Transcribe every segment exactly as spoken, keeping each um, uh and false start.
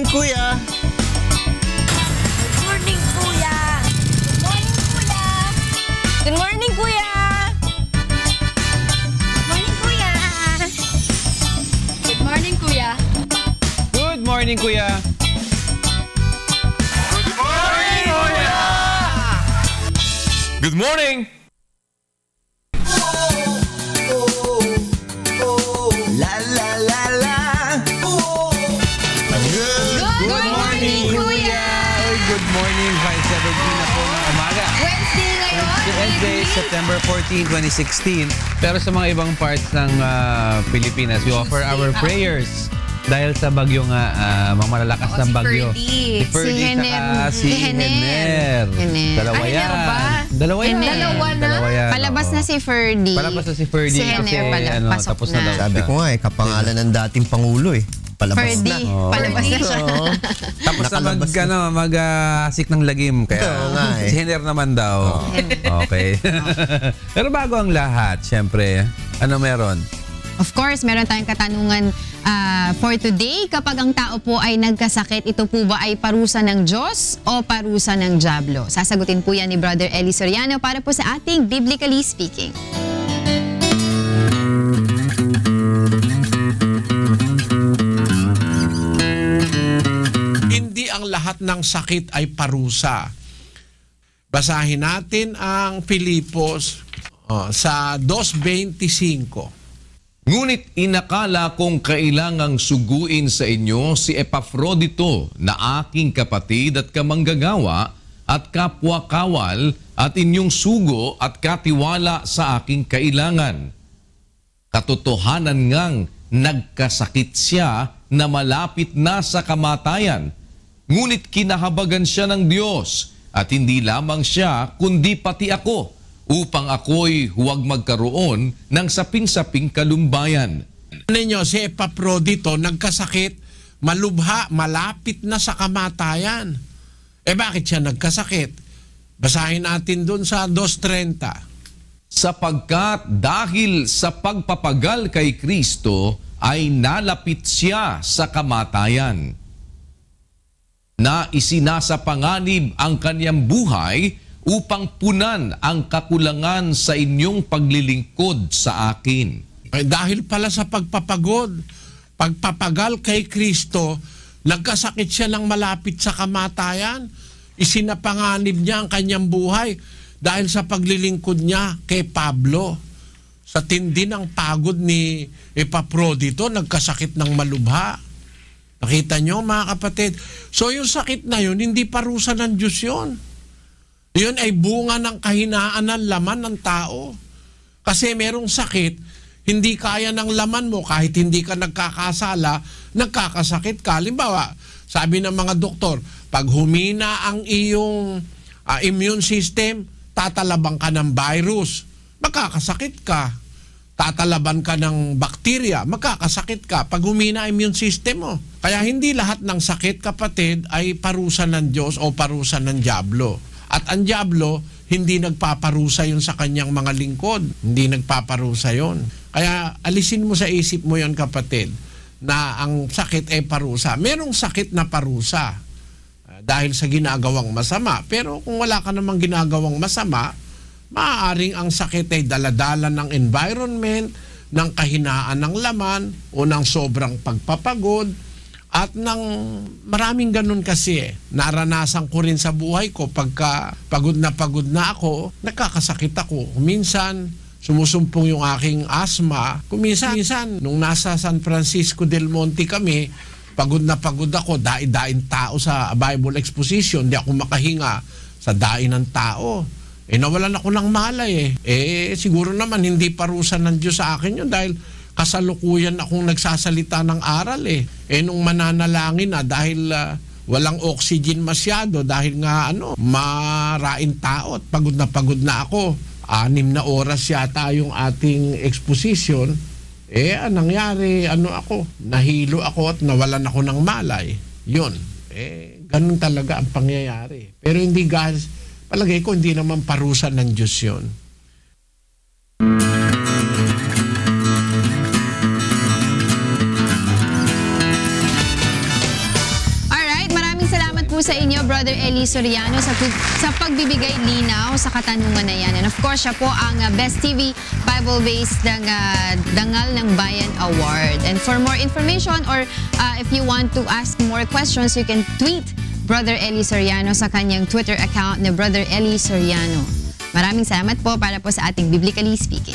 Kuya. Good morning, Kuya. Good morning, Kuya. Good morning, Kuya. Good morning, Kuya. Good morning, Kuya. Good morning, Kuya. Good morning. La la la la. Good, Good morning, Kuya. Good morning, five seventeen na po ng umaga. Wednesday ngayon. Wednesday, September fourteenth, twenty sixteen. Pero sa mga ibang parts ng uh, Pilipinas, we offer our prayers dahil sa bagyo nga, uh, mga malalakas ng bagyo. Si Ferdy, Si Hener. saka si Si Hener. Hener. Hener. Dalawa Ah, yan. Hener ba? Dalawa yan. Hener. Dalawa na? Dalawa yan, Palabas oo. na si Ferdy. Palabas na si Ferdy. Si Hener kasi, pala, ano, pasok tapos na. na. daw Sabi siya. ko nga eh, kapangalan ng dating Pangulo eh. Palabas Ferdy. na. Oo. Palabas na siya. Oo. Tapos na mag, Nakalabas na. ano, mag-asik ng lagim. Kaya Oo nga eh. si Hener naman daw. Okay. Pero bago ang lahat, syempre, ano meron? Of course, meron tayong katanungan uh, for today. Kapag ang tao po ay nagkasakit, ito po ba ay parusa ng Diyos o parusa ng Diablo? Sasagutin po yan ni Brother Eli Soriano para po sa ating Biblically Speaking. Hindi ang lahat ng sakit ay parusa. Basahin natin ang Filipos oh, sa two twenty-five. Ngunit inakala kong kailangang suguin sa inyo si Epafrodito na aking kapatid at kamanggagawa at kapwa-kawal at inyong sugo at katiwala sa aking kailangan. Katotohanan ngang nagkasakit siya na malapit na sa kamatayan, ngunit kinahabagan siya ng Diyos at hindi lamang siya kundi pati ako, upang ako'y huwag magkaroon ng saping-saping kalumbayan. Ninyo, si Epafrodito nagkasakit, malubha, malapit na sa kamatayan. Eh bakit siya nagkasakit? Basahin natin dun sa two thirty. Sapagkat dahil sa pagpapagal kay Kristo ay nalapit siya sa kamatayan, na isinasapanganib ang kanyang buhay upang punan ang kakulangan sa inyong paglilingkod sa akin. Eh, dahil pala sa pagpapagod, pagpapagal kay Kristo, nagkasakit siya ng malapit sa kamatayan. Isinapanganib niya ang kanyang buhay dahil sa paglilingkod niya kay Pablo. Sa tindi ng pagod ni Epafrodito, nagkasakit ng malubha. Nakita nyo mga kapatid? So yung sakit na yun, hindi parusa ng Diyos yun. Yun ay bunga ng kahinaan ng laman ng tao. Kasi merong sakit, hindi kaya ng laman mo kahit hindi ka nagkakasala, nagkakasakit ka. Halimbawa, sabi ng mga doktor, pag humina ang iyong uh, immune system, tatalabang ka ng virus, magkakasakit ka. Tatalaban ka ng bakterya, magkakasakit ka pag humina ang immune system mo. Kaya hindi lahat ng sakit, kapatid, ay parusa ng Diyos o parusa ng Diablo. At ang Diablo, hindi nagpaparusa yun sa kanyang mga lingkod. Hindi nagpaparusa yun. Kaya alisin mo sa isip mo yun, kapatid, na ang sakit ay parusa. Merong sakit na parusa uh, dahil sa ginagawang masama. Pero kung wala ka namang ginagawang masama, maaaring ang sakit ay daladala ng environment, ng kahinaan ng laman, o ng sobrang pagpapagod, at ng maraming ganun kasi eh. Naranasan ko rin sa buhay ko pagka pagod na pagod na ako, nakakasakit ako. Minsan, sumusumpong yung aking asthma. Kuminsan, minsan, nung nasa San Francisco del Monte kami, pagod na pagod ako, dai-daing tao sa Bible Exposition, di ako makahinga sa dain ng tao. Eh, nawalan ako ng malay eh. Eh, siguro naman hindi parusa ng Diyos sa akin yun dahil kasalukuyan akong nagsasalita ng aral eh. Eh nung mananalangin na dahil uh, walang oxygen masyado dahil nga ano, marain tao at pagod na pagod na ako. Anim na oras yata yung ating exposition. Eh anong nangyari, ano ako, nahilo ako at nawalan ako ng malay. Yun. Eh ganun talaga ang pangyayari. Pero hindi guys, palagay ko hindi naman parusa ng Diyos yun. Brother Eli Soriano sa, sa pagbibigay linaw sa katanungan na yan. And of course, siya po ang uh, Best T V Bible-based ng uh, Dangal ng Bayan Award. And for more information or uh, if you want to ask more questions, you can tweet Brother Eli Soriano sa kanyang Twitter account na Brother Eli Soriano. Maraming salamat po para po sa ating Biblically Speaking.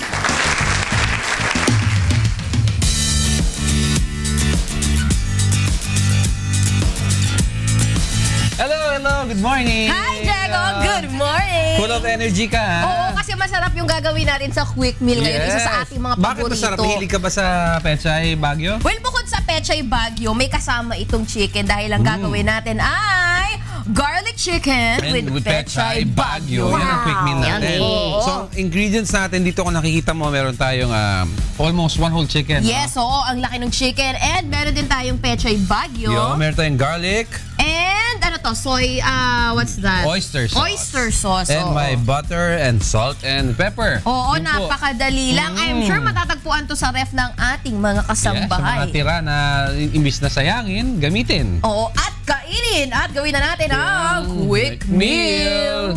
Hello, hello. Good morning. Hi, Diego. Good morning. Full of energy ka, ha? Oo, kasi masarap yung gagawin natin sa quick meal ngayon. Isa sa ating mga paborito. Bakit masarap? Mahilig ka ba sa Pechay Baguio? Well, bukod sa Pechay Baguio, may kasama itong chicken dahil ang gagawin natin ay garlic chicken And with, with Pechay Baguio. Yan ang quick meal natin. Yummy. So, ingredients natin dito kung nakikita mo, meron tayong um, almost one whole chicken. Yes, oo, ang laki ng chicken. And meron din tayong Pechay Baguio. Yo, meron tayong garlic. And ano to, soy, uh, what's that? Oyster sauce. Oyster sauce. And oo. my butter and salt and pepper. Oo, Yun po. napakadali lang. I'm Mm. sure matatagpuan to sa ref ng ating mga Yes, sa mga kasambahay. tira na imbis na sayangin, gamitin. Oo, at kainin at gawin na natin ang quick Quick meal.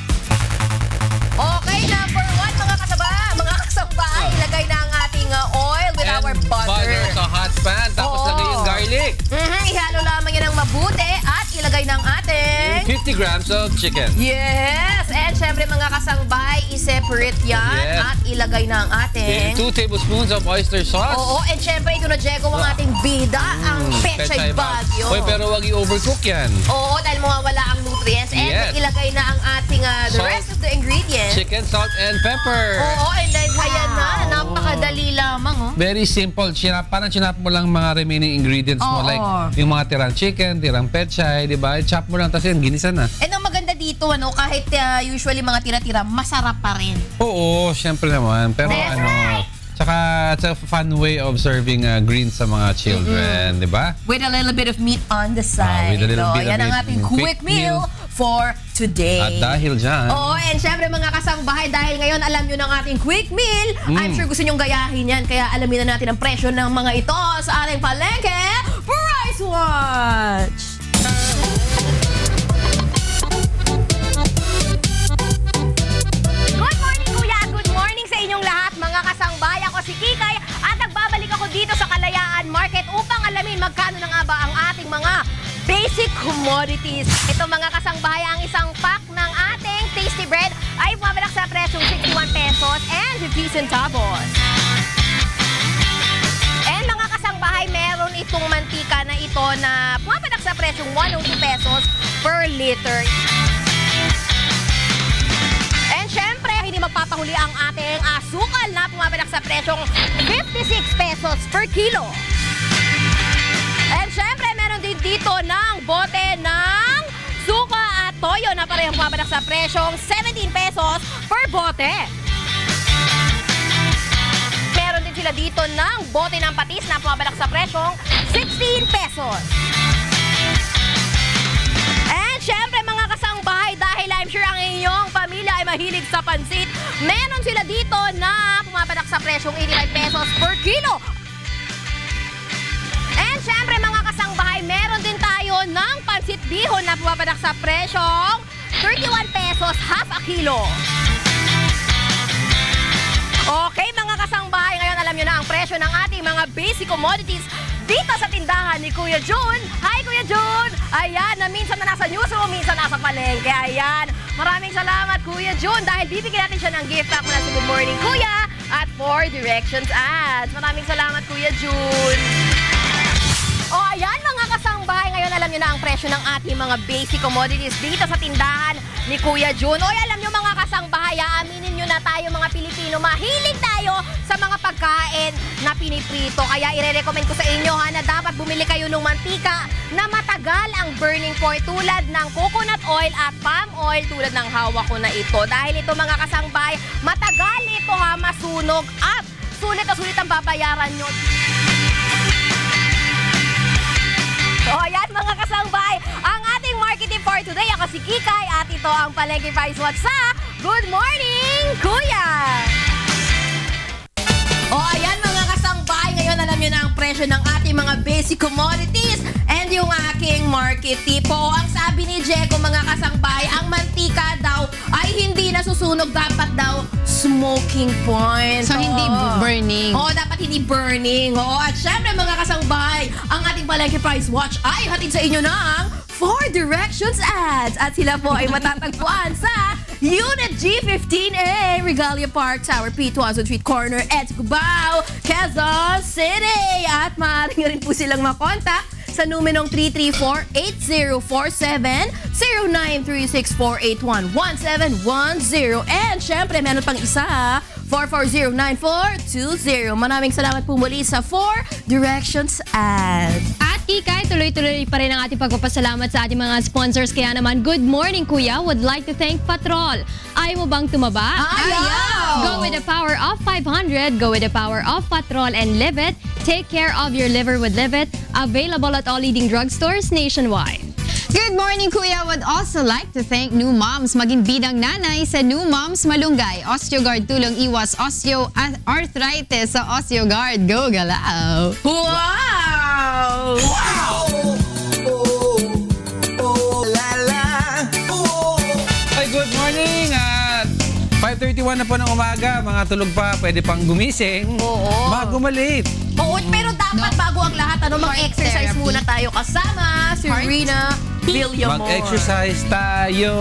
Okay, number one, mga kasaba, mga kasambahay, ilagay na ang ating uh, oil with And our butter. sa hot pan. Tapos Oo. lagay yung garlic. Mhm, ihalo lamang yan ng mabuti at ilagay ng ating... fifty grams of chicken. Yes! And syempre mga kasambay, i-separate yan Yes. at ilagay na ang ating... And two tablespoons of oyster sauce. Oo, and syempre ito na, Diego, ang ating bida, ang Pechay Baguio. Hoy, pero wag i-overcook yan. Oo, dahil mawawala ang nutrients. And Yes. ilagay na ang ating, uh, the Salt. rest of the ingredients. Chicken, salt, and pepper. Oo, and then ayan na, napakadali lamang, oh. Very simple. Chinap, parang chinap mo lang mga remaining ingredients mo. Oo. Like yung mga tirang chicken, tirang pechay, di ba? I-chop mo lang, tapos yun, ginisa na. And ang maganda dito, ano, kahit uh, usually mga tira-tira, masarap pa rin. Oo, syempre naman. Pero That's ano, tsaka it's a fun way of serving uh, greens sa mga children, di ba? With a little bit of meat on the side. Ah, with a little So, bit of yan ang meat. ating Mm, quick, quick meal, meal. for today. At dahil dyan, Oo, and syempre mga kasangbahay, dahil ngayon alam nyo ng ating quick meal, I'm sure gusto nyong gayahin yan. Kaya alamin na natin ang presyo ng mga ito sa ating palengke. Price Watch! Good morning, Kuya! Good morning sa inyong lahat, mga kasangbahay. Ako si Kikay at nagbabalik ako dito sa Kalayaan Market upang alamin magkano na nga ba ang ating mga basic commodities. Ito mga kasangbahay, ang isang pack ng ating tasty bread ay bumabalak sa presyong sixty-one pesos and fifty centavos. And mga kasangbahay, meron itong mantika na ito na bumabalak sa presyong one oh two pesos per liter. And syempre, hindi magpapahuli ang ating asukal na bumabalak sa presyong fifty-six pesos per kilo. And syempre, meron din dito ng bote ng suka at toyo na parehong bumabalak sa presyong seventeen pesos per bote. Meron din sila dito ng bote ng patis na bumabalak sa presyong sixteen pesos. And syempre mga kasangbahay, dahil I'm sure ang inyong pamilya ay mahilig sa pansit, meron sila dito na pumapadak sa presyong eighty-five pesos per kilo. And syempre mga kasangbahay, meron din tayo ng pansit bihon na pumapadak sa presyong thirty-one pesos half a kilo. Okay mga kasangbahay, ngayon alam nyo na ang presyo ng ating mga basic commodities dito sa tindahan ni Kuya Jun. Hi Kuya Jun! Ayan, na minsan na nasa newsroom, minsan nasa palengke. Ayan, maraming salamat Kuya Jun dahil bibigyan natin siya ng gift pack mula sa Good Morning Kuya at four Directions Ads. Maraming salamat Kuya Jun. O ayan mga kasangbahay, ngayon alam nyo na ang presyo ng ating mga basic commodities dito sa tindahan ni Kuya Jun. O alam nyo mga kasangbahay, aminin nyo na tayo mga Pilipino, mahilig tayo sa mga pagkain na piniprito. Kaya ire-recommend ko sa inyo ha, na dapat bumili kayo ng mantika na matagal ang burning point tulad ng coconut oil at palm oil tulad ng hawak ko na ito. Dahil ito mga kasangbahay, matagal ito ha masunog at sulit na sulit ang babayaran nyo. So ayan mga kasangbahay, ang ating marketing for today. Ako si Kikay at ito ang Palengke Price Watch sa Good Morning Kuya! O ayan mga kasangbahay, ngayon alam nyo na ang presyo ng ating mga basic commodities and yung aking market tip. Oo, ang sabi ni Jeko, mga kasangbahay, ang mantika daw ay hindi nasusunog. Dapat daw smoking point. So, hindi burning. Oo, dapat hindi burning. Oo, at syempre mga kasangbahay, ang ating Palengke Price Watch ay hatid sa inyo ng Four Directions Ads. At sila po ay matatagpuan sa Unit G fifteen A, Regalia Park, Tower P, Tuazon Street Corner, at Cubao, Quezon City. At maaari nyo rin po silang makontak sa numerong three three four, eight zero four seven, zero nine three six, four eight one, one seven one zero. And syempre, meron pang isa, four four zero, nine four two zero. Maraming salamat po muli sa Four Directions Ads. At Kikay, tuloy-tuloy pa rin ang ating pagpapasalamat sa ating mga sponsors. Kaya naman, good morning Kuya. Would like to thank Patrol. Ayaw mo bang tumaba? Ayaw! Go with the power of five hundred. Go with the power of Patrol and live it. Take care of your liver with Live It. Available at all leading drugstores nationwide. Good morning, Kuya. Would also like to thank New Moms. Maging bidang nanay sa New Moms Malunggay. OsteoGuard, tulong iwas osteoarthritis sa OsteoGuard. Go, galaw! Wow! Wow! Oh, oh, la, la. Oh. Ay, good morning! At five thirty-one na po ng umaga. Mga tulog pa, pwede pang gumising. Oo. Bago malit. Oo, pero dapat bago ang lahat, ano, mag-exercise therapy. muna tayo kasama si Heart? Rina Villamor. Mag-exercise tayo.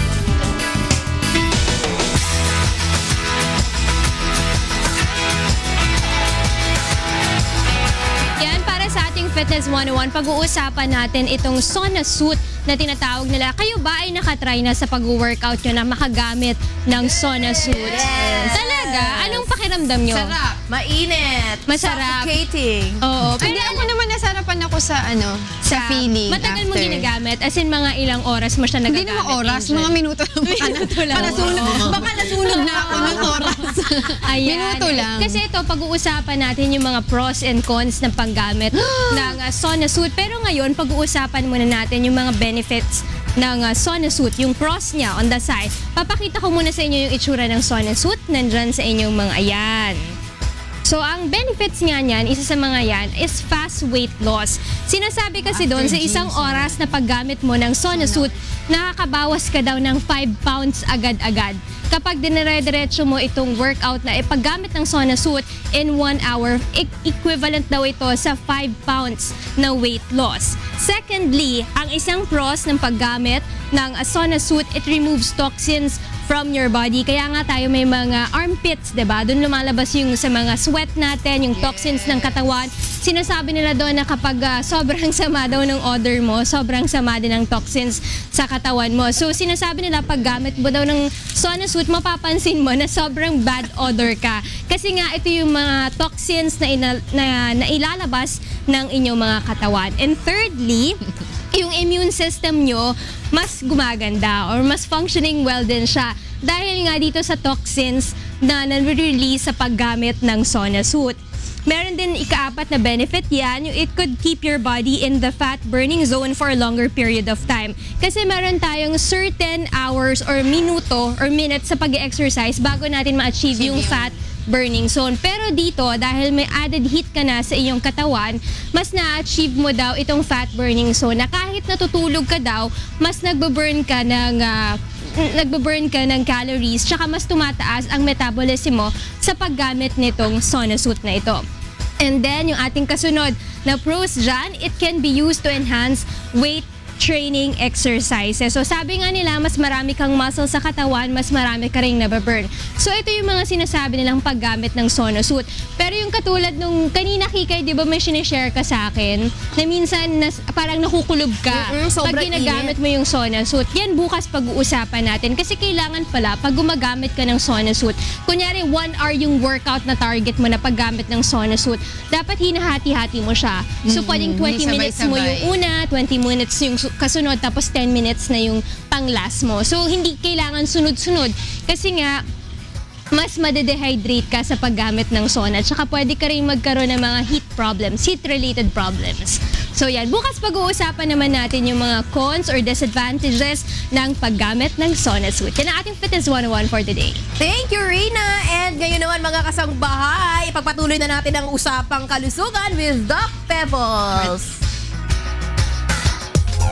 Yan, para sa ating Fitness one oh one, pag-uusapan natin itong sauna suit na tinatawag nila. Kayo ba ay nakatry na sa pag-workout nyo na makagamit ng sauna suit? Yes. Talaga? Anong pakiramdam nyo? Sarap. Mainit. Masarap. Suffocating. Oo. Ay, Pero ako naman nasarapan ako sa ano, sa feeling matagal mo after. ginagamit? As in, mga ilang oras mo siya nagagamit? Hindi naman oras, Angel? mga minuto lang. Minuto lang. Baka nasunog, baka nasunog na ako ng oras. Ayan. Minuto lang. Kasi ito, pag-uusapan natin yung mga pros and cons ng paggamit ng uh, sauna suit. Pero ngayon, pag-uusapan muna natin yung mga benefits ng uh, sauna suit, yung pros niya on the side. Papakita ko muna sa inyo yung itsura ng sauna suit. Nandyan sa inyong mga ayan. So, ang benefits nga niyan, isa sa mga yan, is fast weight loss. Sinasabi kasi doon, sa isang oras na paggamit mo ng sauna suit, nakakabawas ka daw ng five pounds agad-agad. Kapag dinire-diretso mo itong workout na ipaggamit ng sauna suit in one hour, e- equivalent daw ito sa five pounds na weight loss. Secondly, ang isang pros ng paggamit ng uh, sauna suit, it removes toxins from your body. Kaya nga tayo may mga armpits, diba? Doon lumalabas yung sa mga sweat natin, yung toxins ng katawan. Sinasabi nila doon na kapag uh, sobrang sama daw ng odor mo, sobrang sama din ng toxins sa katawan mo. So, sinasabi nila pag gamit mo daw ng sauna suit, mapapansin mo na sobrang bad odor ka. Kasi nga, ito yung mga toxins na, ina- na, na ilalabas ng inyong mga katawan. And thirdly, yung immune system nyo mas gumaganda or mas functioning well din siya dahil nga dito sa toxins na nare-release sa paggamit ng sauna suit. Meron din ikaapat na benefit yan, yung it could keep your body in the fat burning zone for a longer period of time. Kasi meron tayong certain hours or minuto or minutes sa pag-exercise bago natin ma-achieve yung fat burning zone. Pero dito, dahil may added heat ka na sa iyong katawan, mas na-achieve mo daw itong fat burning zone na kahit natutulog ka daw, mas nagbe-burn ka ng uh, nagbe-burn ka ng calories, tsaka mas tumataas ang metabolism mo sa paggamit nitong sauna suit na ito. And then, yung ating kasunod na pros dyan, it can be used to enhance weight training exercises. So sabi nga nila, mas marami kang muscle sa katawan, mas marami ka ring nababurn. So ito yung mga sinasabi nilang paggamit ng sauna suit. Pero yung katulad nung kanina Kikay, di ba may sinishare ka sa akin na minsan nas, parang nakukulob ka Mm-mm, pag sobrang ginagamit mo yung sauna suit. Yan bukas pag-uusapan natin kasi kailangan pala pag gumagamit ka ng sauna suit, kunyari one hour yung workout na target mo na paggamit ng sauna suit, dapat hinahati-hati mo siya. So pwedeng twenty hindi minutes mo yung sabay-sabay. una, twenty minutes yung su- kasunod, tapos ten minutes na yung pang-last mo. So, hindi kailangan sunod-sunod. Kasi nga, mas madedehydrate ka sa paggamit ng sauna. Tsaka pwede ka rin magkaroon ng mga heat problems, heat-related problems. So yan, bukas pag-uusapan naman natin yung mga cons or disadvantages ng paggamit ng sauna suit. Yan ang ating Fitness one oh one for today. Thank you, Rina! And ngayon naman mga kasangbahay, ipagpatuloy na natin ang usapang kalusugan with Doc Pebbles.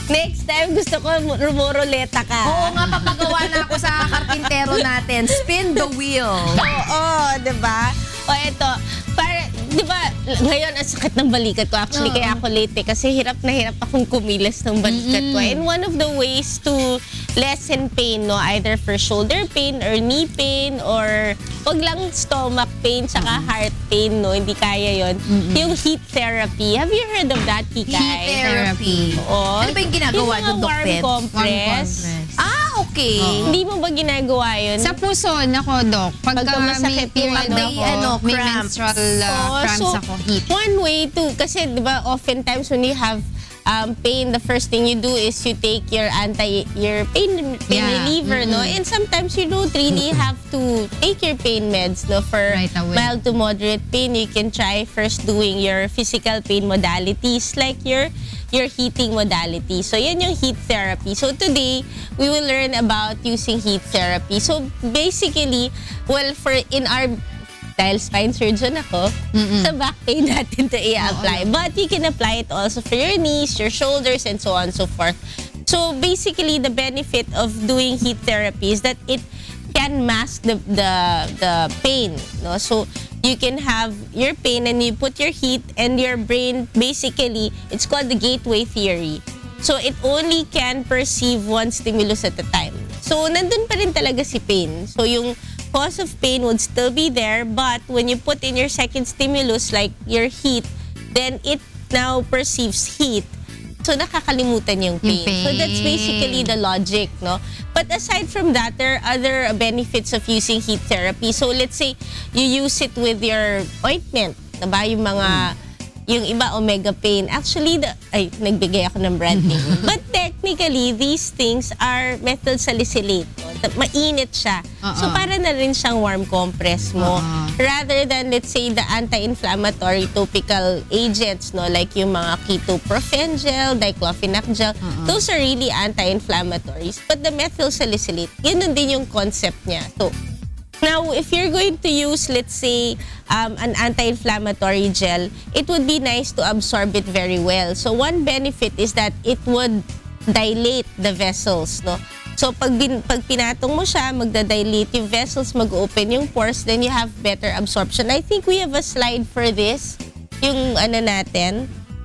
Next time, gusto ko rumoroleta ka. Oo nga, papagawa na ako sa karpintero natin. Spin the wheel. Oo, di ba? O eto, para, di ba, ngayon ang sakit ng balikat ko. Actually, kaya ako late eh, kasi hirap na hirap akong kumilos ng balikat ko. And one of the ways to lessen pain, no, either for shoulder pain or knee pain or wag lang stomach pain saka heart pain, no, hindi kaya yon. Yung heat therapy. Have you heard of that, Kikay? Heat therapy. Oo. Ano ba yung ginagawa Yung doon, mga Doc warm Pet? compress. Ah, okay. Hindi mo ba ginagawa yun? Sa puso, nako, Doc. Pagka, Pagka masakit may yung period ano, ako, ano, may cramps. menstrual uh, Oo, cramps so, ako, heat. One way to, kasi di ba oftentimes when you have um, pain, the first thing you do is you take your anti, your pain, pain Yeah. reliever, no? Mm-mm. And sometimes you don't really have to take your pain meds, no? For Right away. mild to moderate pain, you can try first doing your physical pain modalities like your your heating modality. So, yan yung heat therapy. So, today, we will learn about using heat therapy. So, basically, well, for in our dahil spine surgeon ako, sa back pain natin to i-apply. But you can apply it also for your knees, your shoulders, and so on and so forth. So basically, the benefit of doing heat therapy is that it can mask the the, the pain. No? So you can have your pain and you put your heat and your brain, basically, it's called the gateway theory. So it only can perceive one stimulus at a time. So nandun pa rin talaga si pain. So yung cause of pain would still be there, but when you put in your second stimulus like your heat, then it now perceives heat. So nakakalimutan yung pain. Yung pain. So that's basically the logic, no? But aside from that, there are other benefits of using heat therapy. So let's say you use it with your ointment, diba? Yung mga yung iba omega pain. Actually, the, ay, nagbigay ako ng brand name. But technically, these things are methyl salicylate. No? Mainit siya. So, Uh-uh. para na rin siyang warm compress mo. Uh-uh. Rather than, let's say, the anti-inflammatory topical agents, no, like yung mga ketoprofen gel, diclofenac gel, those are really anti-inflammatories. But the methyl salicylate, yun din yung concept niya. So, now, if you're going to use, let's say, um, an anti-inflammatory gel, it would be nice to absorb it very well. So, one benefit is that it would dilate the vessels, no? So, pag, bin, pag pinatong mo siya, magda-dilate yung vessels, mag-open yung pores, then you have better absorption. I think we have a slide for this. Yung ano natin.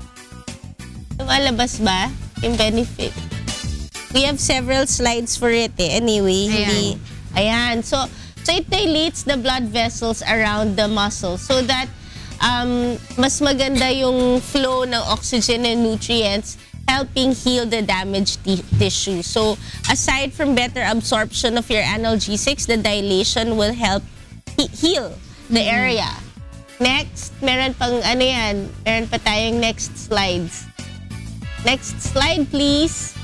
Lumalabas ba? Yung benefit. We have several slides for it eh. Anyway, Ayan. hindi. Ayan. So, So it dilates the blood vessels around the muscle so that um, mas maganda yung flow ng oxygen and nutrients, helping heal the damaged ti- tissue. So aside from better absorption of your analgesics, the dilation will help he- heal the area. Next, meron pang ano yan, meron pa tayong next slides. Next slide, please.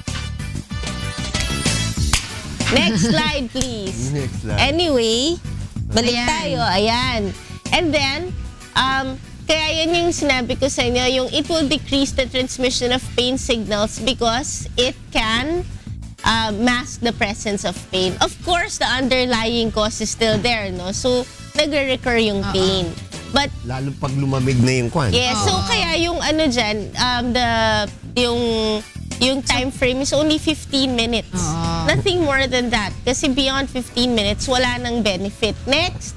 Next slide, please. Next slide. Anyway, balik Ayan. tayo. Ayan. And then, um, kaya yan yung sinabi ko sa inyo, yung it will decrease the transmission of pain signals because it can uh, mask the presence of pain. Of course, the underlying cause is still there, no? So, nagre-recur yung pain. But Lalo pag lumamig na yung kwan. yes, so kaya yung ano dyan, um, the, yung, yung time frame is only fifteen minutes. Nothing more than that. Kasi beyond fifteen minutes, wala nang benefit. Next.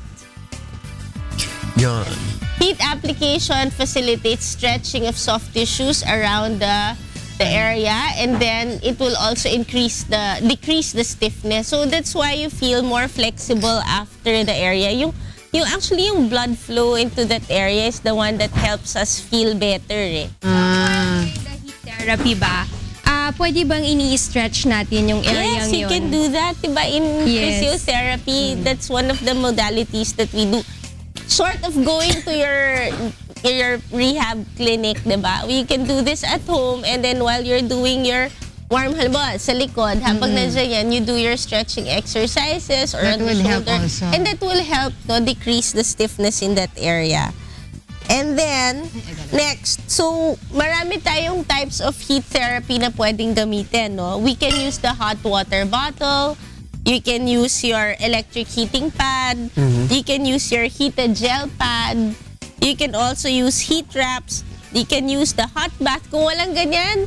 Yan. Heat application facilitates stretching of soft tissues around the the area, and then it will also increase the decrease the stiffness. So that's why you feel more flexible after the area. Yung yung actually yung blood flow into that area is the one that helps us feel better. Eh. Ah. The heat therapy ba? Ah, pwede bang ini-stretch natin yung area Yes, you yun? can do that. Diba? In Yes. physiotherapy, that's one of the modalities that we do. Sort of going to your your rehab clinic, diba? You can do this at home, and then while you're doing your warm, halimbawa, sa likod, habang nandiyan yan, you do your stretching exercises or That on the will help shoulder. also. And that will help no, decrease the stiffness in that area. And then, next, so marami tayong types of heat therapy na pwedeng gamitin, no? We can use the hot water bottle, you can use your electric heating pad, you can use your heated gel pad, you can also use heat wraps, you can use the hot bath. Kung walang ganyan,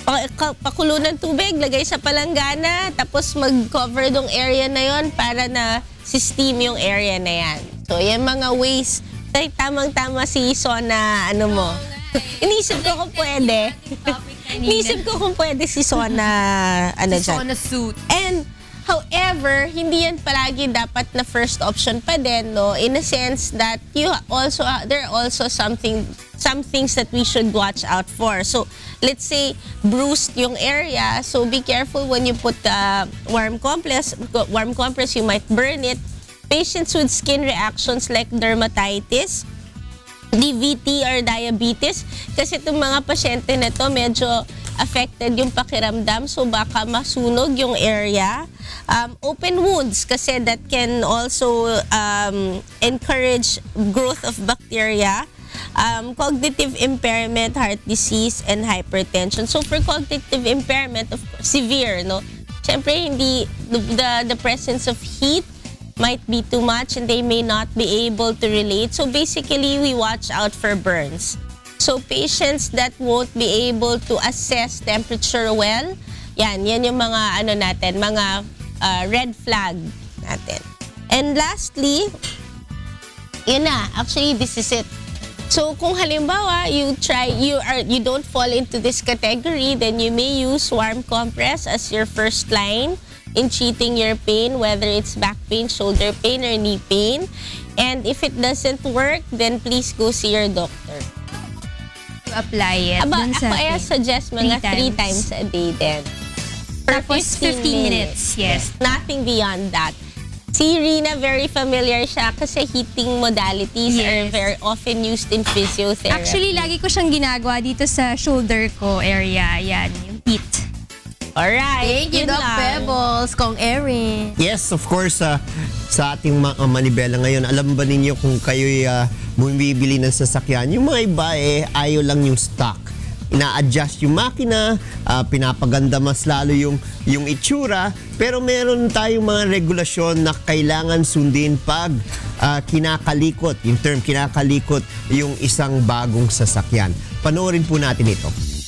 pa- ka- pakulo ng tubig, lagay sa palanggana, tapos mag-cover dong area na yon para na si steam yung area na yan. So, yan mga ways. Ay, tamang-tama si Sona, ano mo. Inisip ko kung pwede. Inisip ko kung pwede si Sona, ano dyan. Sona suit. And, however, hindi yan palagi dapat na first option pa din, no? In a sense that you also, uh, there are also something, some things that we should watch out for. So, let's say, bruised yung area. So, be careful when you put uh, warm compress. Warm compress, you might burn it. Patients with skin reactions like dermatitis, D V T or diabetes, kasi itong mga pasyente na to medyo affected yung pakiramdam, so baka masunog yung area. Um, open wounds, kasi that can also um, encourage growth of bacteria. Um, cognitive impairment, heart disease, and hypertension. So for cognitive impairment, of course, severe, no? Siyempre, hindi, the, the, the presence of heat might be too much and they may not be able to relate. So basically, we watch out for burns. So patients that won't be able to assess temperature well, yan, yan yung mga ano natin, mga uh, red flag natin. And lastly, yun na, actually this is it. So kung halimbawa you try you are you don't fall into this category, then you may use warm compress as your first line in treating your pain, whether it's back pain, shoulder pain, or knee pain. And if it doesn't work, then please go see your doctor. To apply it. Aba, dun sa ako ay pain. suggest mga Three three times. times a day then. For Tapos fifteen minutes, yes. Nothing beyond that. Si Rina, very familiar siya kasi heating modalities Yes. are very often used in physiotherapy. Actually, lagi ko siyang ginagawa dito sa shoulder ko area. Yan, yung heat. Alright. Thank you, yun Doc lang. Pebbles, Kong Erin. Yes, of course, ah, sa ating mga manibela ngayon, alam ba ninyo kung kayo'y uh, bumibili ng sasakyan, yung mga iba eh, ayaw lang yung stock. Ina-adjust yung makina, ah, pinapaganda mas lalo yung, yung itsura, pero meron tayong mga regulasyon na kailangan sundin pag ah, kinakalikot, yung term kinakalikot, yung isang bagong sasakyan. Panoorin po natin ito.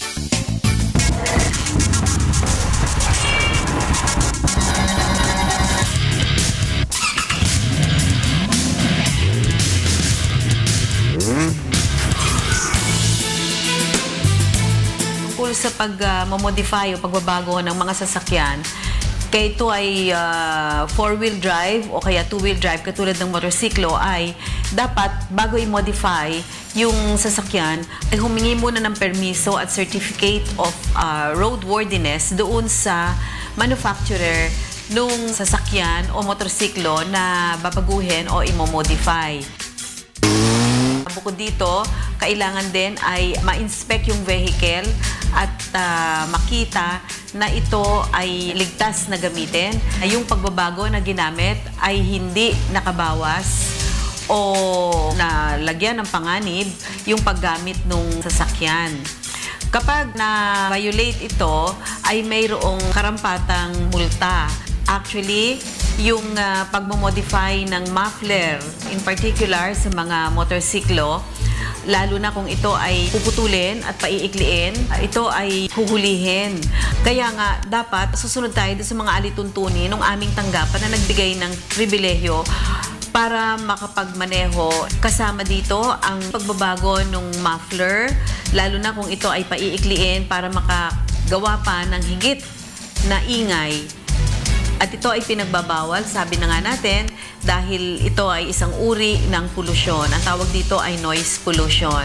Tungkol sa pag-modify o pagbabago ng mga sasakyan, kaya ito ay uh, four-wheel drive o kaya two-wheel drive katulad ng motorsiklo, ay dapat bago i-modify yung sasakyan ay humingi muna ng permiso at certificate of uh, roadworthiness doon sa manufacturer nung sasakyan o motorsiklo na babaguhin o imo-modify. Bukod dito, kailangan din ay ma-inspect yung vehicle at uh, makita na ito ay ligtas na gamitin. Yung pagbabago na ginamit ay hindi nakabawas o nalagyan ng panganib yung paggamit ng sasakyan. Kapag na-violate ito, ay mayroong karampatang multa. Actually, yung uh, pagmamodify ng muffler, in particular sa mga motorsiklo, lalo na kung ito ay puputulin at paiikliin, ito ay huhulihin. Kaya nga, dapat susunod tayo sa mga alituntunin ng aming tanggapan na nagbigay ng pribilehyo para makapagmaneho. Kasama dito ang pagbabago ng muffler, lalo na kung ito ay paiikliin para makagawa pa ng higit na ingay. At ito ay pinagbabawal, sabi na nga natin, dahil ito ay isang uri ng polusyon. Ang tawag dito ay noise pollution.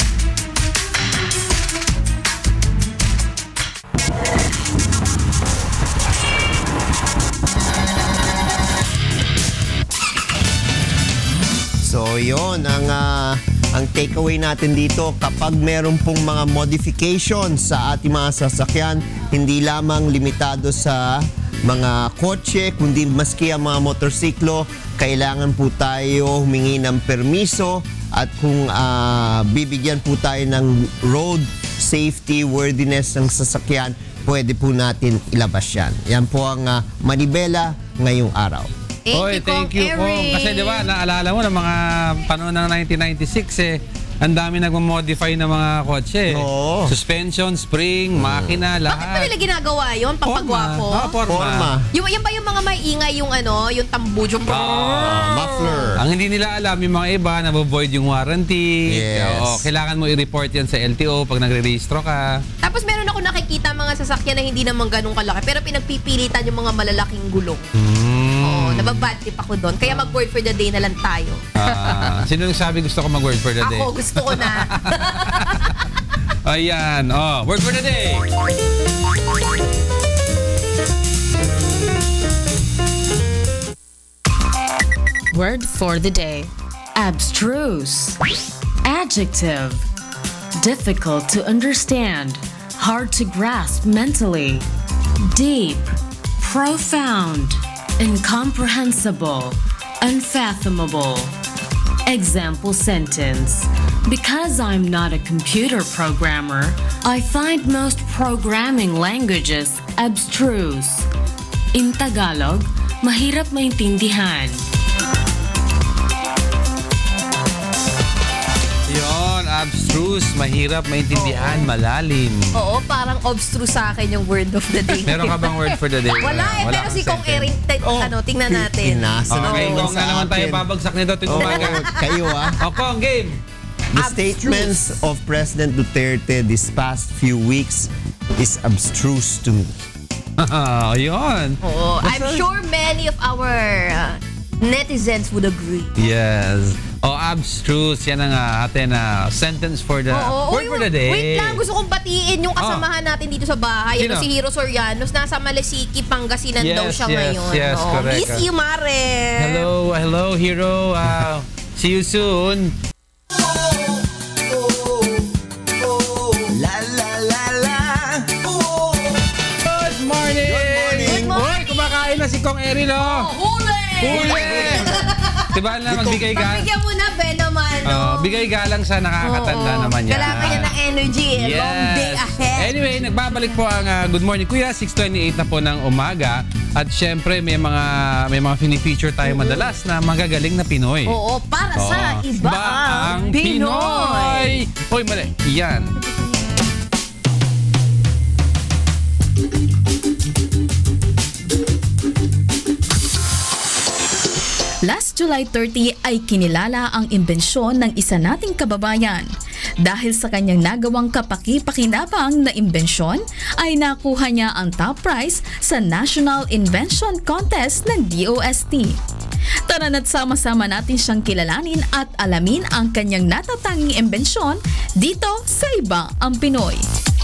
So yon ang uh, ang takeaway natin dito, kapag meron pong mga modifications sa ating mga sasakyan, hindi lamang limitado sa mga kotse, kundi maski ang mga motorsiklo, kailangan po tayo humingi ng permiso at kung uh, bibigyan po tayo ng road safety worthiness ng sasakyan, pwede po natin ilabas yan. Yan po ang uh, manibela ngayong araw. Thank Oy, you, thank Kong you, Kong. Erin. Kasi di ba, naalala mo ng mga panahon ng nineteen ninety-six, eh, ang dami nagmo-modify ng mga kotse. Oo. Suspension, spring, makina, Bakit lahat. pa nila ginagawa yun? Papagwapo? Ah, forma. Forma. Yung, yan ba yung mga may ingay yung ano, yung tambujo? Ah, muffler. Ang hindi nila alam, yung mga iba, nabo-void yung warranty. Yes. Oo, kailangan mo i-report yan sa L T O pag nagre-registro ka. Tapos meron ako nakikita mga sasakyan na hindi naman ganun kalaki pero pinagpipilitan yung mga malalaking gulong. Mm. Oo, nababad trip ako doon. Kaya mag-word for the day na lang tayo. Ah, sino nagsabi gusto ko mag-word for the day? Ako, gusto ko na. Ayan, oh, word for the day. Word for the day. Abstruse. Adjective. Difficult to understand. Hard to grasp mentally. Deep. Profound. Incomprehensible. Unfathomable. Example sentence. Because I'm not a computer programmer, I find most programming languages abstruse. In Tagalog, mahirap maintindihan. Yon, abstruse, mahirap maintindihan, malalim. Oo, parang obstruse sa akin yung word of the day. Meron ka bang word for the day? Wala eh, pero kang si Kong sentence. Erin, t- Oh, ano, tingnan natin. Pinasa na Okay, naman Kong, sa na naman tayo atin. babagsak nito tuwing umaga. Kayo ah. O, Kong, game! The Abstruse. statements of President Duterte this past few weeks is abstruse to me. Ayun. Oo, I'm sure many of our uh, netizens would agree. Yes. O, abstruse. Yan ang uh, atin na sentence for the Oo, word uy, for the day. Wait lang, gusto kong batiin yung kasamahan natin dito sa bahay. Sino? Ano, si Hero Sorianos, nasa Malesiki, Pangasinan Yes, daw siya yes, ngayon. yes, Oo, correct. Miss you, Mare. Hello, hello, Hero. Uh, see you soon. La la la la. Good morning! Good morning! Hoy, kumakain na si Kong Erin, oh! Huli! Huli! Diba na magbigay galang? Pagbigyan mo na, Ben, naman. Uh, bigay galang sa nakakatanda Oo. naman yan. Kailangan niya ng energy. Yes. Long day ahead. Anyway, nagbabalik po ang uh, Good Morning Kuya, six twenty-eight na po ng umaga. At syempre, may mga may mga fini-feature tayo madalas na magagaling na Pinoy. Oo, para sa Oo. iba ang Pinoy. Hoy, mali. Yan. Last July thirty ay kinilala ang imbensyon ng isa nating kababayan. Dahil sa kanyang nagawang kapaki-pakinabang na imbensyon, ay nakuha niya ang top prize sa National Invention Contest ng D O S T. Tara na't sama-sama natin siyang kilalanin at alamin ang kanyang natatanging imbensyon dito sa Iba ang Pinoy.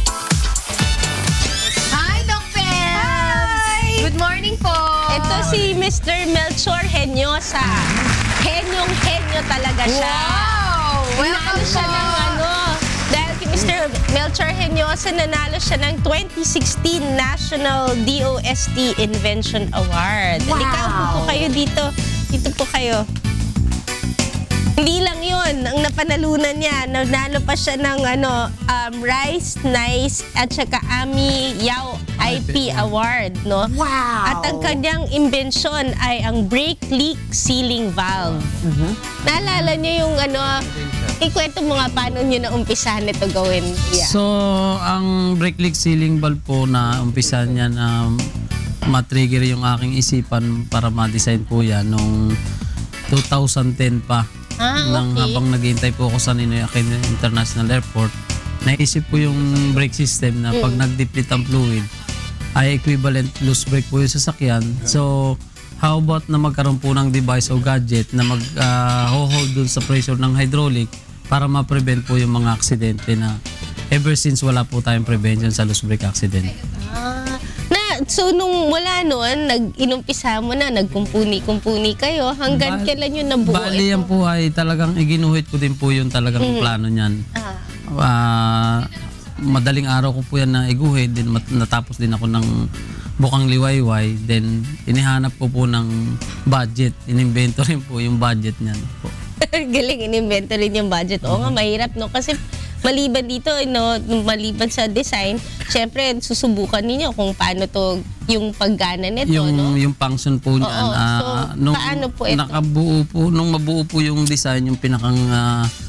Hi, Doc Pebs! Good morning po! Ito si Mister Melchor Henyosa. Henyong-henyo talaga siya. Wow! Nanalo Welcome siya po! ng ano, dahil kay Mister Melchor Henyosa, nanalo siya ng twenty sixteen National D O S T Invention Award. Wow! Halika, upo po kayo dito. Dito po kayo. Hindi lang yun, ang napanalunan niya, nanalo pa siya ng ano, um, Rice, Nice, at saka Ami Yao I P Award, no? Wow! At ang kanyang imbensyon ay ang brake leak sealing valve. Naalala niyo yung ano, ikwento mo nga paano niyo naumpisahan ito gawin. Yeah. So, ang brake leak sealing valve po na umpisa niya na matrigger yung aking isipan para ma-design po yan nung two thousand ten pa. Ah, Nang okay. habang naghihintay po ako sa Ninoy Aquino International Airport, naisip po yung brake system na pag nag-deplete ang fluid, ay equivalent loose brake po yung sasakyan. So, how about na magkaroon po ng device o gadget na mag-hold dun sa pressure ng hydraulic para ma-prevent po yung mga aksidente na ever since wala po tayong prevention sa loose brake accident. Ah, na, so nung wala noon, nag-inumpisa mo na, nagkumpuni-kumpuni kayo, hanggang Ba- kailan yun nabuo Bali yan ito? po ay talagang iginuhit ko din po yung talagang plano niyan. Ah. Ah, madaling araw ko po yan na iguhit, din mat- natapos din ako ng bukang liwayway, then inihanap ko po ng budget, inimbento rin po yung budget niyan po. Galing, in-invento rin yung budget. Oo nga, mahirap, no? Kasi maliban dito, no, maliban sa design, syempre, susubukan ninyo kung paano to, yung paggana nito, yung no? yung function po niyan. Oo, so, ah, nung paano po ito? nakabuo po, nung mabuo po yung design, yung pinakang ah,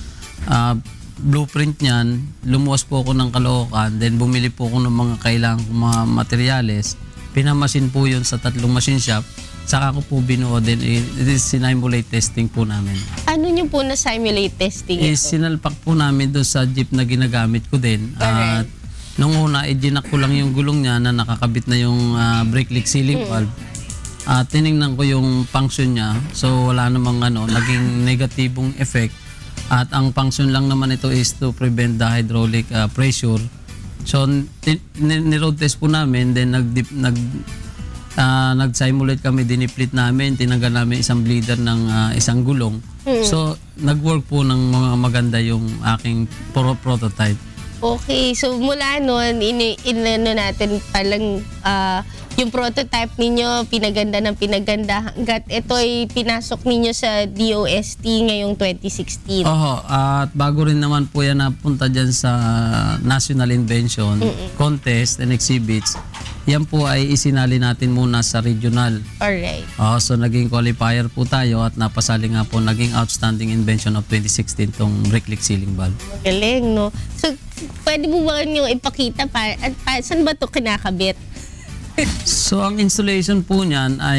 ah, blueprint niyan, lumuwas po ako ng Caloocan, then bumili po ako ng mga kailangan kong mga materyales. Pinamasin po yun sa tatlong machine shop. Saka ko po binuo din, it is simulate testing po namin. Ano nyo po na simulate testing Is ito? sinalpak po namin doon sa jeep na ginagamit ko din. At nung una, idinak ko lang yung gulong niya na nakakabit na yung uh, brake leak sealing valve. At tinignan ko yung function niya. So wala namang ano, naging negatibong effect. At ang function lang naman ito is to prevent the hydraulic uh, pressure. So ni-road test po namin, then nag nag Uh, nag-simulate kami, diniplit namin, tinanggal namin isang bleeder ng uh, isang gulong. Hmm. So, nag-work po ng mga maganda yung aking pro prototype. Okay, so mula noon, ini inano natin palang uh, yung prototype ninyo, pinaganda ng pinaganda hanggat ito ay pinasok ninyo sa D O S T ngayong twenty sixteen. Oho, at bago rin naman po yan napunta dyan sa National Invention Mm-mm. Contest and Exhibits. Yan po ay isinali natin muna sa regional. Alright. Oh, so naging qualifier po tayo at napasali nga po naging outstanding invention of twenty sixteen tong brake leak sealing valve. Magaling, no? So, pwede mo ba nyo ipakita pa, at pa, saan ba ito kinakabit? So, ang installation po niyan ay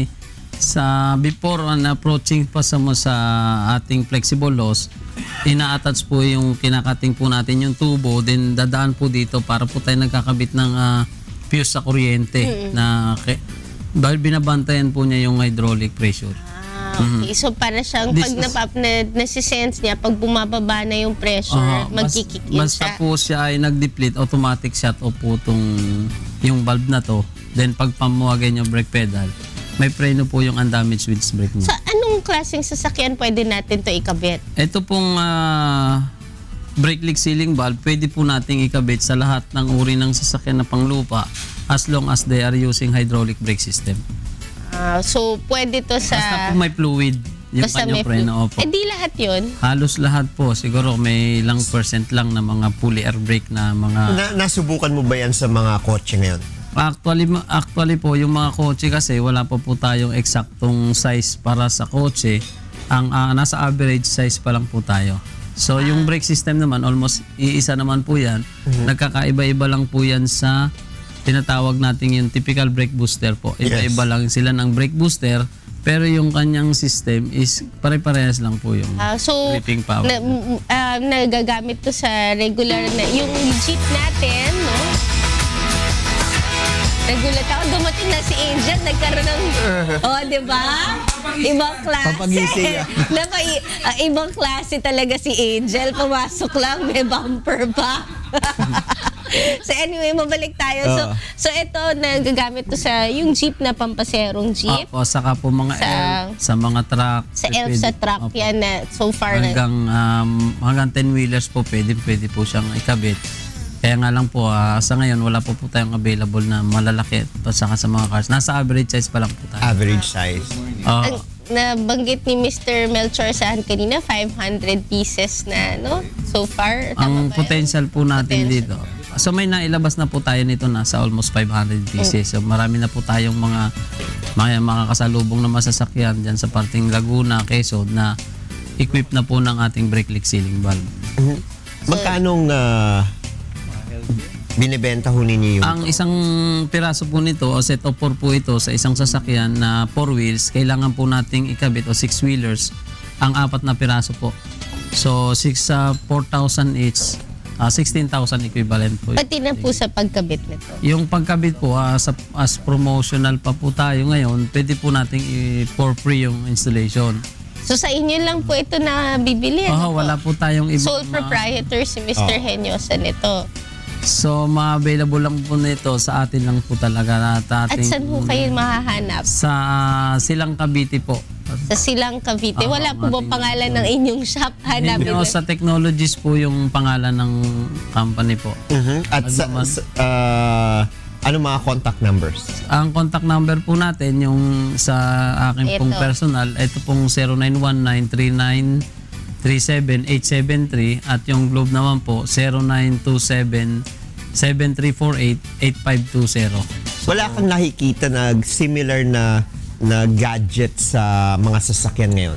sa before on approaching pa sa, sa ating flexible hose, ina-attach po yung kinakating po natin yung tubo, then dadaan po dito para po tayo nagkakabit ng uh, fuse sa kuryente mm-hmm. na dahil binabantayan po niya yung hydraulic pressure. Ah, okay. Mm-hmm. So para siyang This pag napap na nasi-sense niya, pag bumababa na yung pressure, uh, magkikik in basta siya. po siya ay nag-deplete, automatic shut off po tong yung valve na to. Then pag pamuwagin yung brake pedal, may preno po yung undamaged wheels brake niya. So anong klaseng sasakyan pwede natin to ikabit? Ito pong uh, brake leak sealing valve, pwede po nating ikabit sa lahat ng uri ng sasakyan na panglupa as long as they are using hydraulic brake system. Uh, so, pwede to sa... Basta po may fluid yung kanyang preno. Opo. Eh di lahat yun? Halos lahat po. Siguro may ilang percent lang na mga fully air brake na mga... Na, nasubukan mo ba yan sa mga kotse ngayon? Actually, actually po, yung mga kotse kasi wala pa po tayong eksaktong size para sa kotse. Ang uh, nasa average size pa lang po tayo. So, ah. yung brake system naman, almost iisa naman po yan. Mm-hmm. Nagkakaiba-iba lang po yan sa tinatawag natin yung typical brake booster po. Iba-iba yes. lang sila ng brake booster, pero yung kanyang system is pare-parehas lang po yung uh, so, gripping power. Na, uh, nagagamit to sa regular na, yung jeep natin, no? Nagulat ako, dumating na si Angel, nagkaroon ng, oh, di ba? Ibang klase. Papagising ah. Napa, uh, ibang klase talaga si Angel. Pumasok lang, may bumper pa. So anyway, mabalik tayo. So, uh. so ito, nagagamit to sa yung jeep na pampaserong jeep. Opo, saka po mga sa, elf, sa mga truck. Sa elf sa truck, opo. Yan na so far hanggang, na. Um, hanggang ten wheelers po, pwede, pwede po siyang ikabit. Kaya nga lang po, uh, sa ngayon, wala po po tayong available na malalaki at saka sa mga cars. Nasa average size pa lang po tayo. Average size. Uh, Ang nabanggit ni Mister Melchor saan kanina, five hundred pieces na, no? So far. Ang potential po natin potential. dito. So may nailabas na po tayo nito na sa almost five hundred pieces. So marami na po tayong mga mga, mga kasalubong na masasakyan dyan sa parting Laguna, Quezon na equip na po ng ating brake leak sealing valve. Mm-hmm. Magkanong uh, binibenta ho ninyo yung... Ang isang piraso po nito o set of four po ito sa isang sasakyan na four wheels, kailangan po nating ikabit o six wheelers ang apat na piraso po. So six uh, four thousand each. Uh, sixteen thousand equivalent po. Pati na po sa pagkabit nito. Yung pagkabit po, uh, as, as promotional pa po tayo ngayon, pwede po natin i-for free yung installation. So sa inyo lang po ito na bibili? Oo, oh, wala po tayong ibang... Sole proprietor si Mister Oh. Henyosa nito. So, ma-available lang po nito sa atin lang po talaga. At, ating, At saan po kayo mahahanap? Sa uh, Silang Cavite po. Sa Silang Cavite. Wala uh, po ba pangalan ng inyong shop? Hanapin no, sa Technologies po yung pangalan ng company po. Uh-huh. At sa, sa uh, ano mga contact numbers? Ang contact number po natin, yung sa akin ito. Pong personal, ito pong zero nine one nine three nine three seven eight seven three at yung Globe naman po zero nine two seven seven three four eight eight five two zero. So, wala kang nakikita na similar na na gadget sa mga sasakyan ngayon?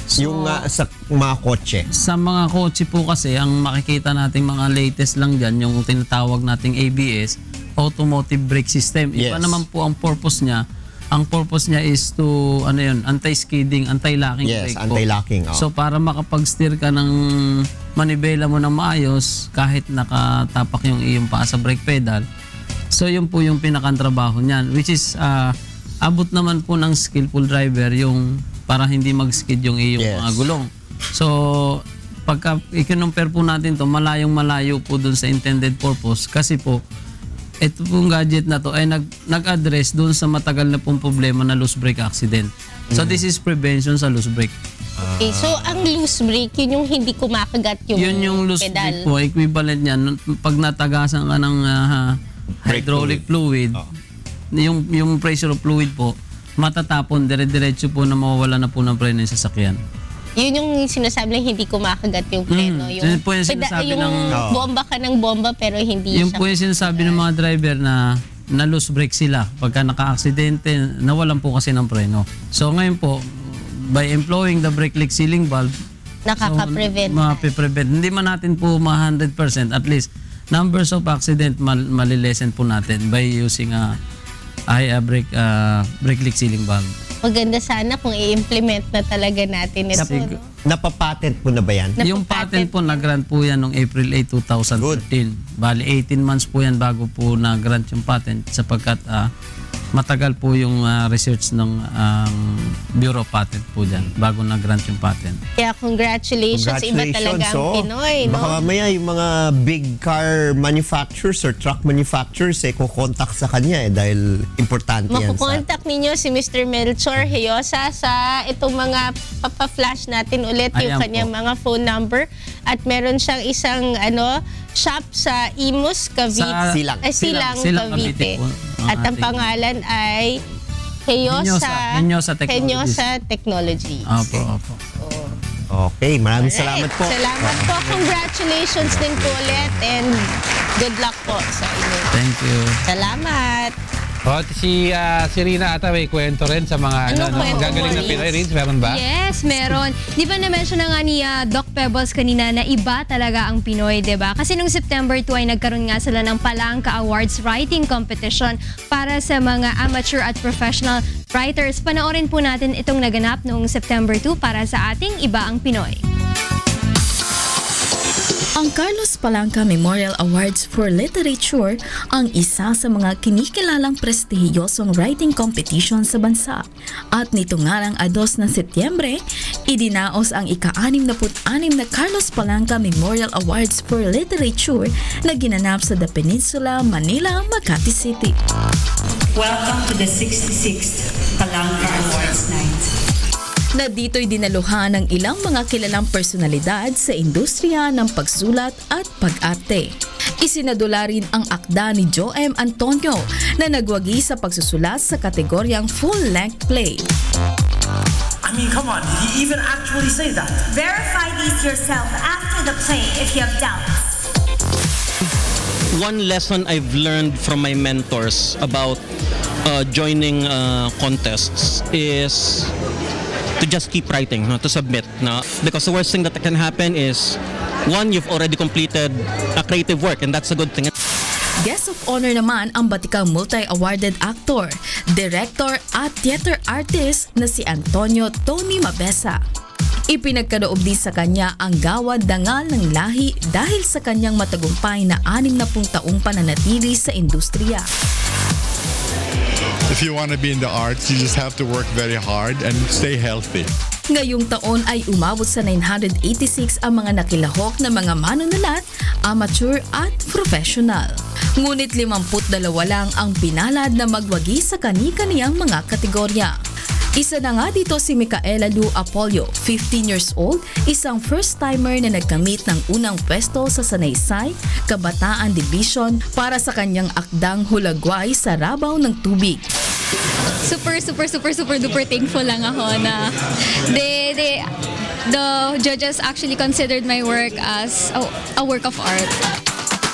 So, yung uh, sa mga kotse. Sa mga kotse po kasi, ang makikita nating mga latest lang dyan, yung tinatawag nating A B S, Automotive Brake System. Iba Yes. naman po ang purpose niya. Ang purpose niya is to, ano yun, anti-skidding, anti-locking Yes, brake po. anti-locking, oh. So, para makapag-steer ka ng manibela mo ng maayos, kahit nakatapak yung iyong paa sa brake pedal, so yun po yung pinakantrabaho niyan. Which is, uh, abot naman po ng skillful driver yung para hindi mag-skid yung iyong Yes. mga gulong. So, pagka i-compare po natin to, malayong malayo po dun sa intended purpose kasi po, ito pong gadget na to ay nag, nag-address dun sa matagal na pong problema na loose brake accident. So, this is prevention sa loose brake. Okay, so ang loose brake, yun yung hindi kumakagat yung Yun yung loose pedal. brake po, equivalent niyan. Pag natagasan ka ng ah, hydraulic fluid, yung, yung pressure of fluid po, matatapon, dire-diretso po na mawawala na po ng preno yung sasakyan. Yun yung sinasabi lang hindi kumakagat yung preno. Mm, yung, yun po yung peda- sinasabi yung ng- Oo. bomba ka ng bomba pero hindi Yung siya. po yung sinasabi ng mga driver na na loose brake sila. Pagka naka-aksidente, nawalan po kasi ng preno. So ngayon po, by employing the brake leak sealing valve, Nakaka-prevent. So, mapiprevent. Hindi man natin po ma one hundred percent, at least numbers of accident mal malilesen po natin by using a, a, a brake, uh, brake leak sealing valve. Maganda sana kung i-implement na talaga natin ito. Sig- no? Napapatent po na ba yan? Yung patent po, nag-grant po yan noong April eighth, twenty thirteen. Bali, eighteen months po yan bago po na-grant yung patent sapagkat ah, matagal po yung ah, research ng um, Bureau of Patent po dyan bago na-grant yung patent. Kaya congratulations, iba talaga ang oh. Pinoy. No? Baka mamaya yung mga big car manufacturers or truck manufacturers eh kukontak sa kanya eh dahil importante yan sa... Makukontak ninyo si Mister Melchor Heyosa sa itong mga papa-flash natin ulit yung Ayan kanyang po. mga phone number at meron siyang isang ano shop sa Imus, Cavite. Sa- Silang. Ay, Silang, Silang, Cavite. Cavite po, ang At ang ating- pangalan ay Heyosa, Henyosa- Henyosa Technologies. Henyosa Technologies. Opo, opo. Okay, maraming Alright. salamat po. Salamat po. Congratulations din po ulit and good luck po sa inyo. Thank you. Salamat. O, at si, ah, si Rina ata may kwento rin sa mga Ano ano, no? kwento Gagaling mo, na Pinoy. Rins? Rins, meron ba? Yes, meron. Di ba na-mention na nga ni ah, Doc Pebbles kanina na iba talaga ang Pinoy, di ba? Kasi nung September second ay nagkaroon nga sila ng Palangka Awards Writing Competition para sa mga amateur at professional writers. Panoorin po natin itong naganap noong September second para sa ating Iba ang Pinoy. Ang Carlos Palanca Memorial Awards for Literature ang isa sa mga kinikilalang prestihiyosong writing competition sa bansa. At nito nga lang ados ng Setyembre, idinaos ang ika-anim na put-anim na Carlos Palanca Memorial Awards for Literature na ginanap sa The Peninsula, Manila, Makati City. Welcome to the sixty-sixth Palangka Awards Night. Na dito'y dinaluhan ng ilang mga kilalang personalidad sa industriya ng pagsulat at pag-arte. Isinadula rin ang akda ni Joe M. Antonio na nagwagi sa pagsusulat sa kategoryang full-length play. I mean, come on, did he even actually say that? Verify these yourself after the play if you have doubts. One lesson I've learned from my mentors about uh, joining uh, contests is to just keep writing, no? To submit. No? Because the worst thing that can happen is, one, you've already completed a creative work and that's a good thing. Guest of honor naman ang batikang multi-awarded actor, director at theater artist na si Antonio Tony Mabesa. Ipinagkaloob din sa kanya ang gawad dangal ng lahi dahil sa kanyang matagumpay na anim na pung taong pananatili sa industriya. If you want to be in the arts, you just have to work very hard and stay healthy. Ngayong taon ay umabot sa nine hundred eighty-six ang mga nakilahok na mga manunulat, amateur at professional. Ngunit limampu't dalawa lang ang pinalad na magwagi sa kani-kaniyang mga kategorya. Isa na nga dito si Micaela Lu Apolio, fifteen years old, isang first-timer na nagkamit ng unang pwesto sa Sanaysay, Kabataan Division para sa kanyang akdang Hulagway sa Rabaw ng Tubig. Super, super, super, super duper thankful lang ako na they, they, the judges actually considered my work as a, a work of art.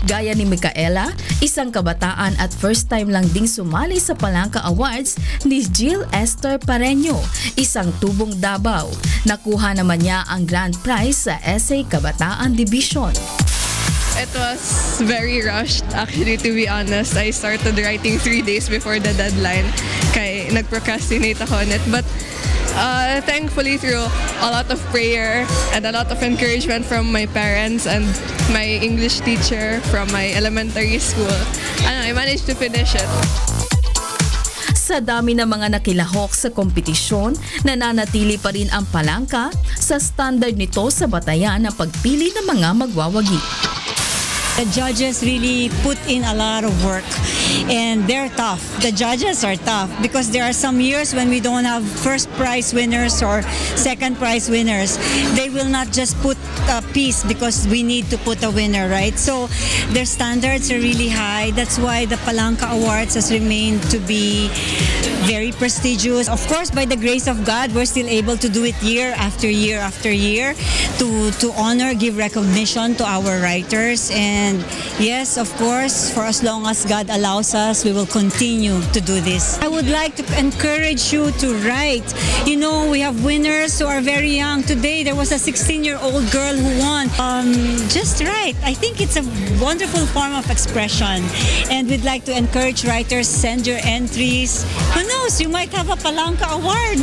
Gaya ni Micaela, isang kabataan at first time lang ding sumali sa Palangka Awards ni Jill Esther Pareño, isang tubong Davao. Nakuha naman niya ang grand prize sa Essay Kabataan Division. It was very rushed, actually, to be honest. I started writing three days before the deadline. Kaya nag-procrastinate ako on it. But uh, thankfully, through a lot of prayer and a lot of encouragement from my parents and my English teacher from my elementary school, ano, I managed to finish it. Sa dami ng mga nakilahok sa kompetisyon, nananatili pa rin ang Palangka sa standard nito sa batayan ng pagpili ng mga magwawagi. The judges really put in a lot of work and they're tough. The judges are tough because there are some years when we don't have first prize winners or second prize winners. They will not just put a piece because we need to put a winner, right? So their standards are really high. That's why the Palangka Awards has remained to be very prestigious. Of course, by the grace of God, we're still able to do it year after year after year to, to honor, give recognition to our writers. And yes, of course, for as long as God allows us, we will continue to do this. I would like to encourage you to write. You know, we have winners who are very young. Today, there was a sixteen-year-old girl who won. Um, just write. I think it's a wonderful form of expression. And we'd like to encourage writers, send your entries. Who knows, you might have a Palangka Award.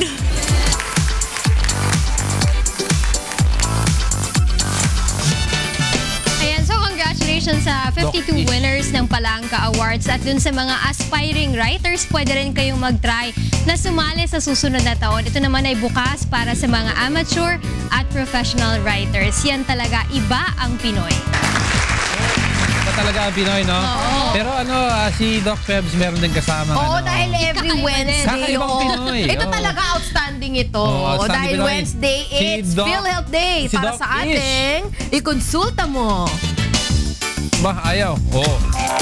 Congratulations sa fifty-two winners ng Palangka Awards at dun sa mga aspiring writers, pwede rin kayong mag-try na sumali sa susunod na taon. Ito naman ay bukas para sa mga amateur at professional writers. Yan talaga, iba ang Pinoy. Iba talaga ang Pinoy, no? Oo. Pero ano, uh, si Doc Febs meron din kasama. Oo, ano, dahil every Wednesday. Kakaibang oo. Pinoy. Ito Oo. talaga outstanding ito. Oo, outstanding dahil Pinoy. Wednesday, Si it's Doc- PhilHealth Day si para Doc sa Ish. ating ikonsulta mo. Ba, ayaw. Oo.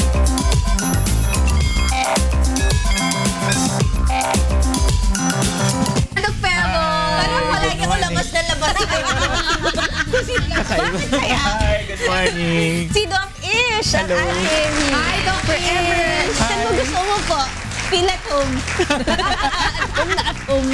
Doc Febo! Parang palagi ko labas na labas. Hi, good morning. Si Doc Ish, ang Hello. ating Hi, Doc Ish. Saan mo gusto mo po? Feel at home. At home na at home.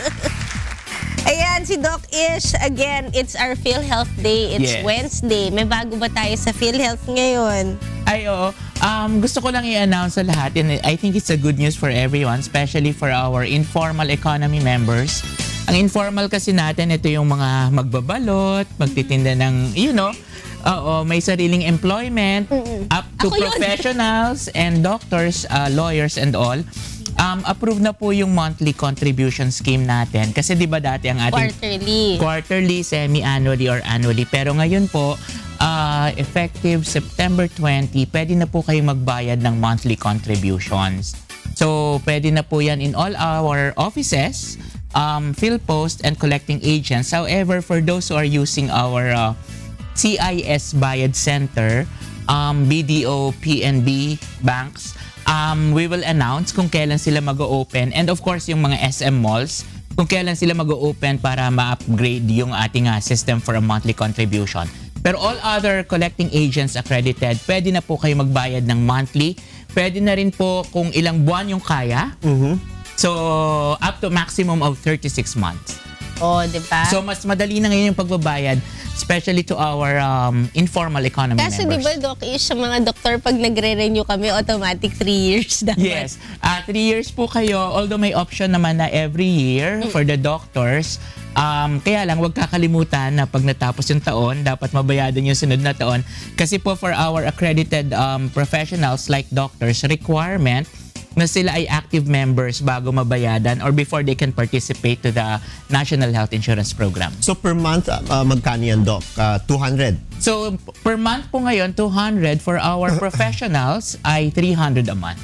Ayan, si Doc Ish. Again, it's our PhilHealth Day. It's Yes. Wednesday. May bago ba tayo sa PhilHealth ngayon? Ay, oo. Um, gusto ko lang i-announce sa lahat, and I think it's a good news for everyone, especially for our informal economy members. Ang informal kasi natin, ito yung mga magbabalot, magtitinda ng, you know, oo, may sariling employment, up to Ako yun. professionals and doctors, uh, lawyers and all. Um, approved na po yung monthly contribution scheme natin. Kasi di ba dati ang ating Quarterly. quarterly, semi-annually or annually. Pero ngayon po, uh, effective September twentieth, pwede na po kayong magbayad ng monthly contributions. So, pwede na po yan in all our offices, um, PhilPost, and collecting agents. However, for those who are using our uh, C I S Bayad Center, um, B D O, P N B banks, um, we will announce kung kailan sila mag-open. And of course, yung mga S M malls, kung kailan sila mag-open para ma-upgrade yung ating uh, system for a monthly contribution. Pero all other collecting agents accredited, pwede na po kayo magbayad ng monthly. Pwede na rin po kung ilang buwan yung kaya. So, up to maximum of thirty-six months. Oh, di ba? So, mas madali na ngayon yung pagbabayad, especially to our um, informal economy Kasi di members. ba, Doc Ish, sa mga doktor, pag nagre-renew kami, automatic three years dapat. Yes. Uh, three years po kayo, although may option naman na every year for the doctors. Um, kaya lang, huwag kakalimutan na pag natapos yung taon, dapat mabayadan yung sunod na taon. Kasi po for our accredited um, professionals like doctors, requirement na sila ay active members bago mabayadan or before they can participate to the National Health Insurance Program. So per month, uh, magkano yan, Doc? Uh, two hundred? So per month po ngayon, two hundred. For our professionals ay three hundred a month.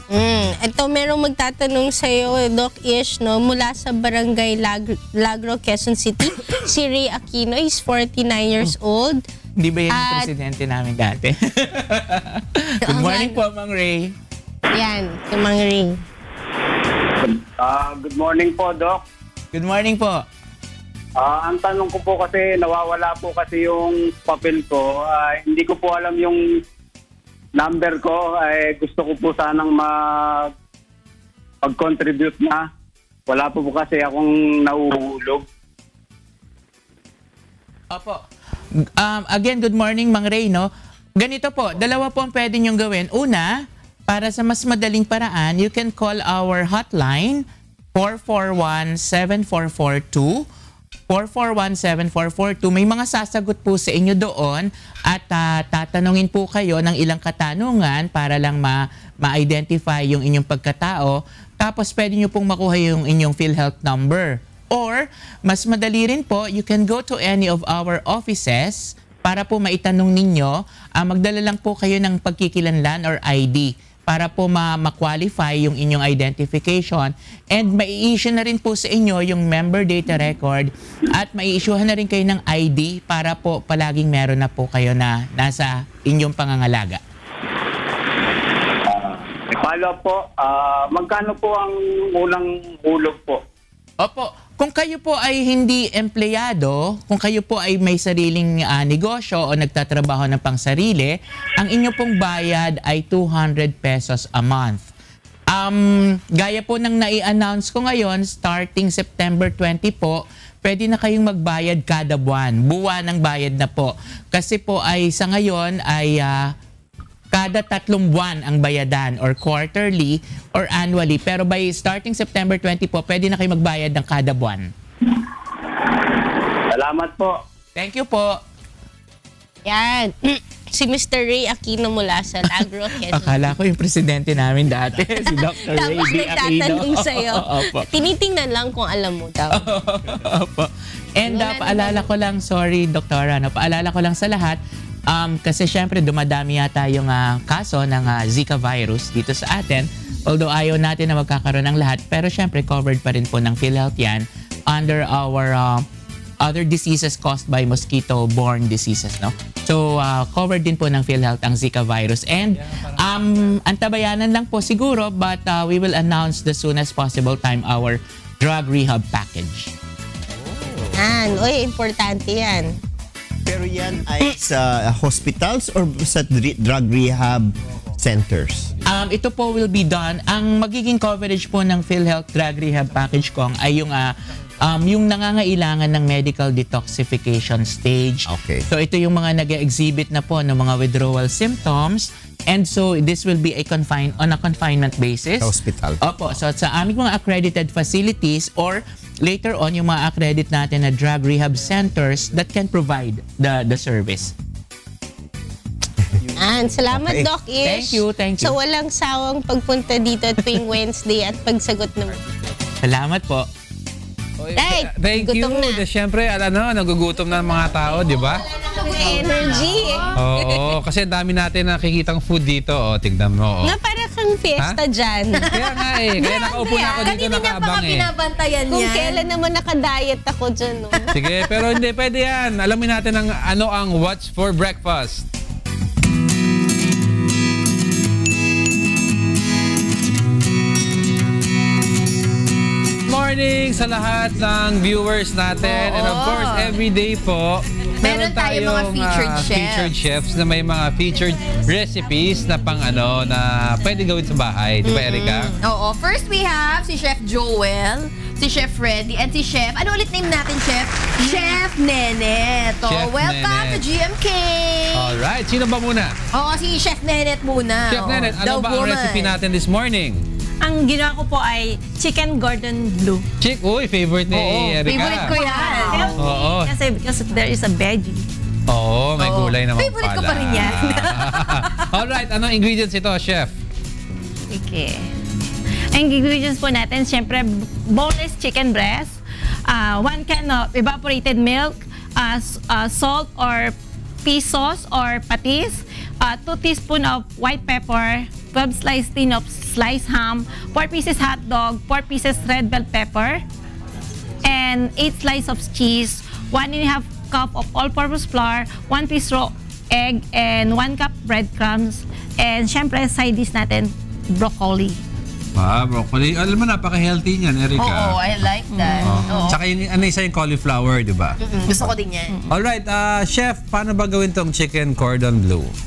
Mm. Ito, merong magtatanong sa'yo, Doc Ish, no? Mula sa Barangay Lag Lagro, Quezon City. Si Ray Aquino is forty-nine years old. Hindi ba yan yung At- presidente namin dati? Good morning po, Mang Ray. Yan, si Mang Ray. Ah, good morning po, Doc. Good morning po. Ah, ang tanong ko po kasi, nawawala po kasi yung papel ko. Ah, hindi ko po alam yung number ko ay gusto ko po sanang mag mag-contribute na. Wala po po kasi akong nahuhulog. Opo. Um, again, good morning, Mang Ray, no? Ganito po, dalawa po ang pwede niyong gawin. Una, para sa mas madaling paraan, you can call our hotline, four four one, seven four four two. four four one, seven four four two. May mga sasagot po sa inyo doon at uh, tatanungin po kayo ng ilang katanungan para lang ma- ma-identify yung inyong pagkatao. Tapos pwede nyo pong makuha yung inyong PhilHealth number. Or, mas madali rin po, you can go to any of our offices para po maitanong ninyo. Uh, magdala lang po kayo ng pagkikilanlan or I D para po ma- ma-qualify yung inyong identification. And mai-issue na rin po sa inyo yung member data record at mai-issuehan na rin kayo ng I D para po palaging meron na po kayo na nasa inyong pangangalaga. Follow po, uh, magkano po ang unang hulog po? Opo, kung kayo po ay hindi empleyado, kung kayo po ay may sariling uh, negosyo o nagtatrabaho ng pangsarili, ang inyo pong bayad ay two hundred pesos a month. Um, gaya po ng nai-announce ko ngayon, starting September twenty po, pwede na kayong magbayad kada buwan. Buwan ng bayad na po. Kasi po ay sa ngayon ay uh, kada tatlong buwan ang bayadan or quarterly or annually. Pero by starting September twenty po, pwede na kayo magbayad ng kada buwan. Salamat po. Thank you po. Yan. Si Mister Ray Aquino mula sa Agro Quezon. Akala ko yung presidente namin dati, si Doctor Ray Tapos D. Aquino. nagtatanong sa'yo. Opo. Tinitingnan lang kung alam mo daw. Opo. And uh, paalala ko lang, sorry Doktora, no, paalala ko lang sa lahat, Um, kasi syempre dumadami yata yung uh, kaso ng uh, Zika virus dito sa atin. Although ayaw natin na magkakaroon ng lahat, pero syempre covered pa rin po ng PhilHealth yan under our uh, other diseases caused by mosquito-borne diseases, no? So uh, covered din po ng PhilHealth ang Zika virus. And um, antabayanan lang po siguro, but uh, we will announce the soonest possible time our drug rehab package. Yan. Uy, importante yan. Pero yan ay sa hospitals or sa drug rehab centers? Um, ito po will be done. Ang magiging coverage po ng PhilHealth Drug Rehab Package Kong ay yung, uh, um, yung nangangailangan ng medical detoxification stage. Okay. So ito yung mga nag-exhibit na po ng mga withdrawal symptoms. And so this will be a confine on a confinement basis. Sa hospital. Opo. So sa aming mga accredited facilities or later on yung mga accredit natin na drug rehab centers that can provide the the service. And salamat, Okay. Doc Ish. Thank you, thank you. So walang sawang pagpunta dito tuwing Wednesday at pagsagot ng... Salamat po. Ay, Thank you. gutom na. De, Siyempre, ano, nagugutom na ng mga tao, di ba? Energy. Oo, kasi ang dami natin nakikitang food dito. O, tignan mo. Nga para kang fiesta dyan. Kaya nga eh. Kaya nakaupo na ako dito nakaabang eh. Binabantayan Kung yan. kailan naman nakadiet ako dyan. No? Sige, pero hindi pwede yan. Alamin natin ang ano ang What's for Breakfast. Morning sa lahat ng viewers natin. Oo. And of course, every day po, Meron tayong mga featured ah, chefs. featured chefs na may mga featured recipes na pang ano na pwede gawin sa bahay. Di ba, Erica? Oo. First we have si Chef Joel, si Chef Freddy, and si Chef, ano ulit name natin, Chef? Chef Nenet. Oh, Chef welcome Nenet. to G M K. Alright, sino ba muna? Oo, si Chef Nenet muna. Chef Oo. Nenet, The ano ba ang woman. recipe natin this morning? Ang ginawa ko po ay chicken Gordon Bleu. Chick, uy, favorite ni Oo, Erica. favorite ko yan. Oo. Kasi because there is a veggie. Oo, may Oo. gulay naman Favorite pala. ko pa rin yan. Alright, anong ingredients ito, Chef? Okay. Ang ingredients po natin, syempre, boneless chicken breast, uh, one can of evaporated milk, uh, s- uh, salt or pea sauce or patis, uh, two teaspoon of white pepper, twelve slice tin of sliced ham, four pieces hot dog, four pieces red bell pepper, and eight slice of cheese, one and a half cup of all-purpose flour, one piece raw egg, and one cup breadcrumbs, and syempre side dish natin, broccoli. Ah, broccoli. Alam mo, napaka-healthy niyan, Erica. Oo, I like that. Oo. Tsaka yung, ano isa yung cauliflower, di ba? Mm-mm, gusto ko din yan. Alright, uh, Chef, paano ba gawin tong chicken cordon bleu?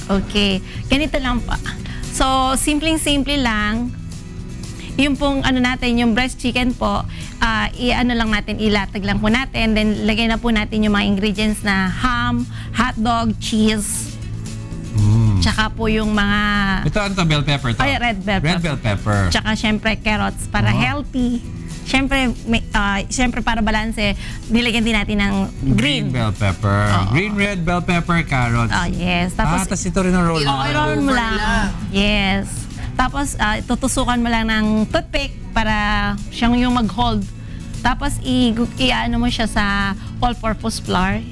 Okay. Ganito lang pa. So, simpleng-simple lang. Yung pong ano natin, yung breast chicken po, uh, i-ano lang natin, ilatag lang po natin. Then, lagay na po natin yung mga ingredients na ham, hotdog, cheese, Mm. tsaka po yung mga... Ito, ano to? Bell pepper to? Ay, red bell Red pepper. bell pepper. Tsaka, syempre, carrots para Oh. healthy. Syempre, may, uh, syempre, para balanse, nilagyan din natin ng green. Green bell pepper. Oo. Green, red bell pepper, carrots. Oh, yes. Tapos, ah, tas ito rin ang roll. Oo, i-roll mo lang. Yes. Tapos, uh, tutusukan mo lang ng toothpick para siyang yung mag-hold. Tapos, i- i-ano mo siya sa all-purpose flour.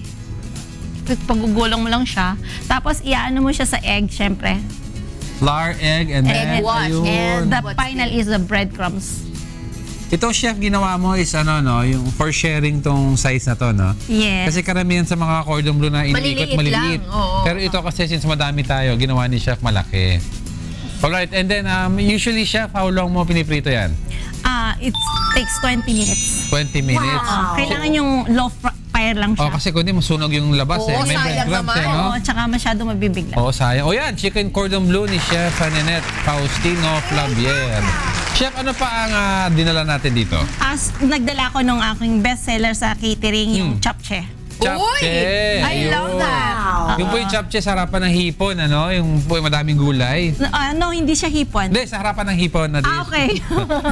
Pagugulong mo lang siya. Tapos, i-ano mo siya sa egg, syempre. Flour, egg, and then, Egg wash. ayun. And the final is the breadcrumbs. Ito, chef, ginawa mo is ano, no, yung for sharing tong size na to, no? Yes. Kasi karamihan sa mga cordon bleu na iniikot, Maliliit maliliit. lang, oo. Pero ito kasi since madami tayo, ginawa ni chef malaki. Alright, and then um, usually, chef, how long mo piniprito yan? Ah, it takes twenty minutes. twenty minutes? Wow. Kailangan yung low fr- fire lang siya. Oh, kasi kundi masunog yung labas eh. May breadcrumbs eh, no? Oo, tsaka masyado mabibigla. Oo, sayang. O yan, chicken cordon bleu ni Chef Ninette Faustino Flavier. Chef, ano pa ang ah, dinala natin dito? As nagdala ko nung aking bestseller sa catering, yung chapche. Chapche! I love that. Yung po yung chapche sa harapan ng hipon, ano? Yung po yung madaming gulay. Ano, hindi siya hipon. Hindi, sa harapan ng hipon na dish. Ah, okay.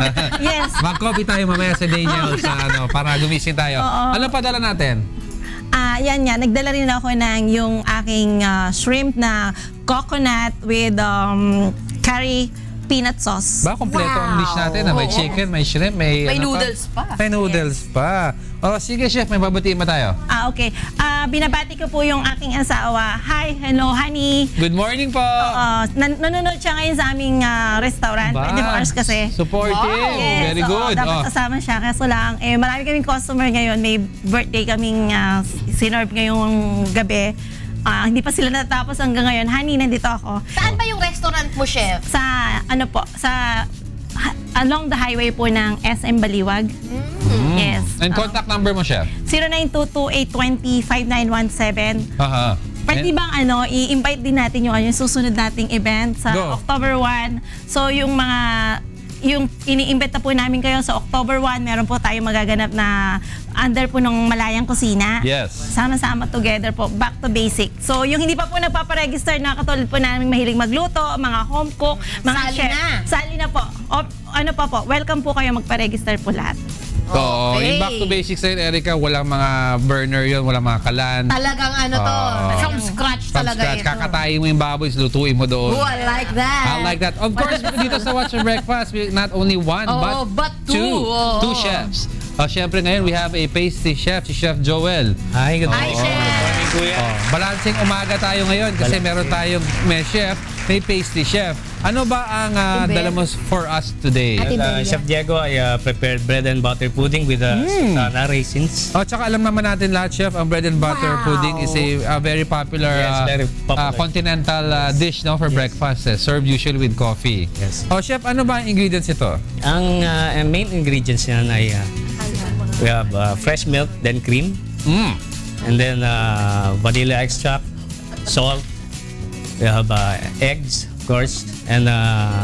Yes. Mag-coffee tayo mamaya sa Daniel sa ano, para gumising tayo. Oo. Ano pa dala natin? Ah, yan nga. Nagdala rin ako ng yung aking ah, shrimp na coconut with um, curry peanut sauce. Ba, kompleto ang dish natin. Ah. May chicken, may shrimp, may... May ano noodles pa. May noodles pa. Oh, sige, chef. May babatiin ba tayo? Ah, okay. Ah, binabati ko po yung aking asawa. Hi, hello, honey. Good morning po. Oo. nan- nanonood siya ngayon sa aming ah, restaurant. Ba, twenty-four hours kasi. supportive. Yes, Very oo, good. dapat Oh. kasama siya. Kaso lang, eh, marami kaming customer ngayon. May birthday kaming uh, sinerve ngayong gabi. Ah, hindi pa sila natapos hanggang ngayon. Honey, nandito ako. Saan ba yung restaurant mo, chef? Sa, ano po, sa, ha- along the highway po ng S M Baliwag. Mm. Yes. And contact number mo, chef? zero nine two two eight two zero five nine one seven. Aha. Pwede bang ano, i-invite din natin yung, ano, yung susunod nating event sa Go. October first. So yung mga, yung ini-invite na po namin kayo sa October first, meron po tayong magaganap na under po ng Malayang Kusina. Yes. Sama-sama together po, back to basic. So yung hindi pa po nagpaparegister na katulad po namin mahilig magluto, mga home cook, mga Sali chef. na. Sali na po. O, ano pa po, welcome po kayo magpa-register po lahat. So, in back to basics na yun, Erica, walang mga burner yun, walang mga kalan. Talagang ano to, Oo. from scratch From talaga scratch, ito. kakatayin mo yung baboy, lutuin mo doon. Oh, I like that. I like that. Of course, dito sa Watch Your Breakfast, we- not only one, Oh, but, but two. two. Oh. Two chefs. Uh, Siyempre ngayon, we have a pastry chef, si Chef Joel. Hi, good Hi, chef. Oh, balancing umaga tayo ngayon kasi meron tayong may chef, may pastry chef. Ano ba ang uh, Ate Bel. dala mo for us today? Ate Uh, Bel. Chef Diego, I uh, prepared bread and butter pudding with uh, Mm. sultana raisins. Oh, tsaka alam naman natin lahat, chef, ang bread and butter Wow. pudding is a, a very popular, Yes, uh, very popular. uh, continental uh, dish no for breakfast, eh, served usually with coffee. Yes. Oh, chef, ano ba ang ingredients ito? Ang uh, main ingredients niyan ay uh, we have uh, fresh milk, then cream, Mm. and then uh, vanilla extract, salt. We have uh, eggs, of course, and uh,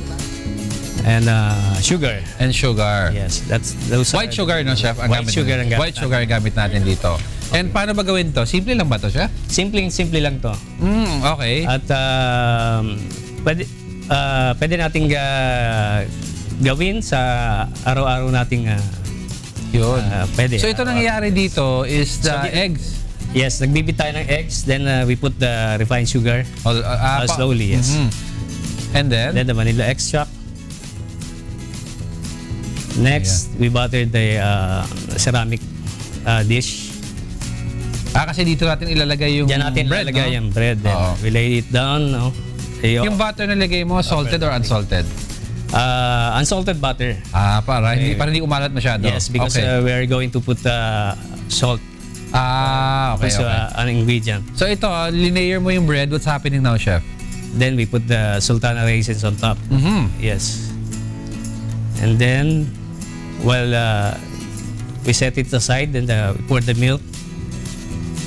and uh, sugar. And sugar. Yes, that's those. White are- sugar, no, chef? Ang White gamit sugar natin. ang gamit White sugar ang gamit natin dito. And paano ba gawin to? Simple lang ba to, chef? Simpleng simple lang to. Mm, okay. At um, pwede, uh, pwede nating uh, gawin sa araw-araw nating uh, Yun. uh, pwede. So ito nangyayari dito is the So, di- eggs. Yes, nagbibit tayo ng eggs, then uh, we put the refined sugar Oh, uh, ah, uh, pa- slowly, yes. Mhm. And then? Then the vanilla extract. Next, we buttered the uh, ceramic uh, dish. Ah, kasi dito natin ilalagay yung Diyan natin bread, ilalagay no? yung bread. Then Oo. we lay it down. No? Ayo. Yung butter na lagay mo, salted or unsalted? Uh, unsalted butter. Ah, para hindi para hindi umalat masyado. Yes, because okay. uh, we are going to put uh, salt. Ah, okay, as okay. uh, an ingredient. So ito, uh, linayer mo yung bread. What's happening now, chef? Then we put the sultana raisins on top. Mhm. Yes. And then, well, uh, we set it aside and uh, we pour the milk.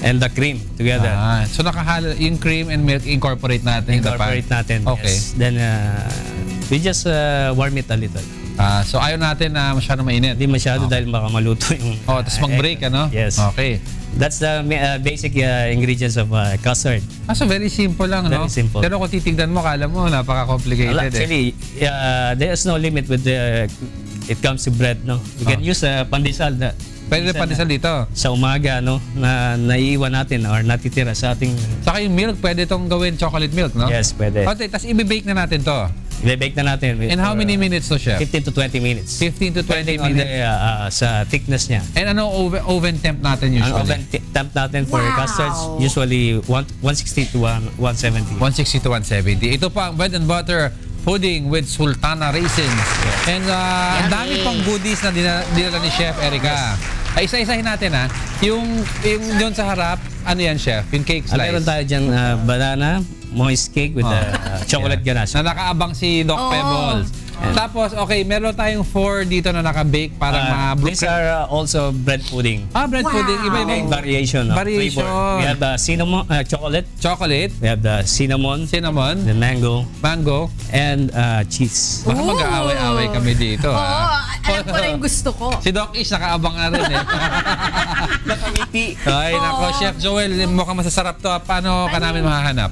and the cream together. Ah, so nakahalo yung cream and milk incorporate natin Incorporate in the pan. natin. Okay. Yes. Then uh, we just uh, warm it a little. Ah, so ayaw natin na masyado mainit. Hindi masyado dahil baka maluto yung... Oh, tapos mag-break, ano? Yes. Okay. That's the uh, basic uh, ingredients of uh, custard. Ah, so very simple lang, no? Very simple. Pero kung titignan mo, kala mo, napaka-complicated. Well, actually, uh, there's no limit with the... It comes to bread, no? You can Oh. use uh, pandesal. Na, Pwede na pandesal dito. Sa umaga, no? Na naiiwan natin or natitira sa ating... Saka yung milk, pwede itong gawin chocolate milk, no? Yes, pwede. Okay, tapos i-bake na natin to. I-bake na natin. In how many minutes to, chef? fifteen to twenty minutes. fifteen to twenty Depending on minutes. the, uh, uh, sa thickness niya. And ano oven, oven temp natin usually? Ang oven t- temp natin for Wow. custards, usually one, 160 to one seventy. one sixty to one seventy. Ito pa ang bread and butter pudding with sultana raisins. And uh, ang dami pang goodies na dinala, dinala ni Chef Erica. Ay, isa-isahin natin, ha? Yung, yung yun sa harap, ano yan, Chef? Yung cake Ah, slice. meron tayo dyan uh, banana, moist cake with Oh. uh, chocolate ganache. Na nakaabang si Doc Oh. Pebbles. Tapos, okay, meron tayong four dito na naka-bake para Uh, ma these are uh, also bread pudding. Ah, bread pudding. Iba-ibang variation. Of Variation. flavor. We have the cinnamon, uh, chocolate. Chocolate. We have the cinnamon. Cinnamon. The mango. Mango. And uh, cheese. Baka mag-aaway-aaway kami dito. Oo, ha? alam ko na yung gusto ko. Si Doc Ish nakaabang na rin eh. Nakangiti. Ay, nako, Chef Joel, mukhang masasarap to. Paano ka namin mahahanap?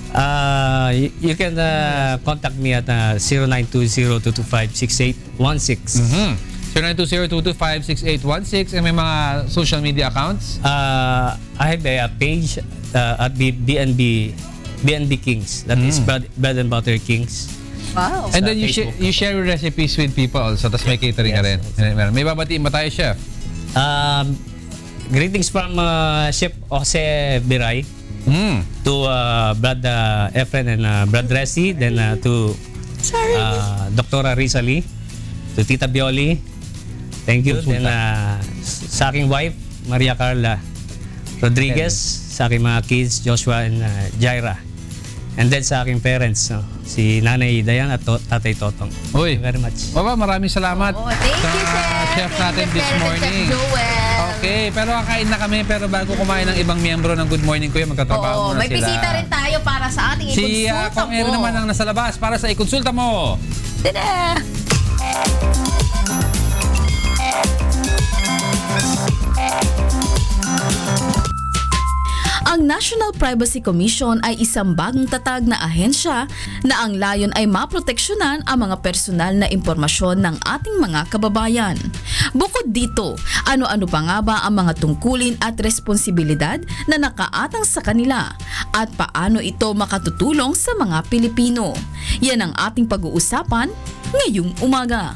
Uh, you, you can uh, contact me at uh, zero nine two zero two two five six eight one six. Mm-hmm. zero nine two zero two two five six eight one six. And may mga social media accounts? Uh, I have a page uh, at B- BNB BNB Kings. That is Mm. bread, bread and butter Kings. Wow. And then you, sh- you share your recipes with people also, tapos may catering ka rin. May babatiin ba tayo, Chef? Um, greetings from uh, Chef Jose Biray mm. to uh, Brad uh, Efren and uh, Brad Resi, then uh, to uh, Doctora Risa Lee, to Tita Bioli. Thank you. Then uh, sa aking wife, Maria Carla Rodriguez, sa aking mga kids, Joshua and uh, Jaira. And then sa aking parents, no, si Nanay Dayan at to- Tatay Totong. Uy. Thank you very much. Baba, maraming salamat Oh, thank sa you, Chef. chef natin this morning. Chef Joel. Okay, pero kakain na kami. Pero bago kumain ng ibang miyembro ng Good Morning Kuya, magkatrabaho Oo, muna may sila. bisita rin tayo para sa ating Si ikonsulta uh, Kong Eri mo. naman ang nasa labas para sa ikonsulta mo. Tada! Ang National Privacy Commission ay isang bagong tatag na ahensya na ang layon ay maproteksyonan ang mga personal na impormasyon ng ating mga kababayan. Bukod dito, ano-ano pa nga ba ang mga tungkulin at responsibilidad na nakaatang sa kanila at paano ito makatutulong sa mga Pilipino? Yan ang ating pag-uusapan ngayong umaga.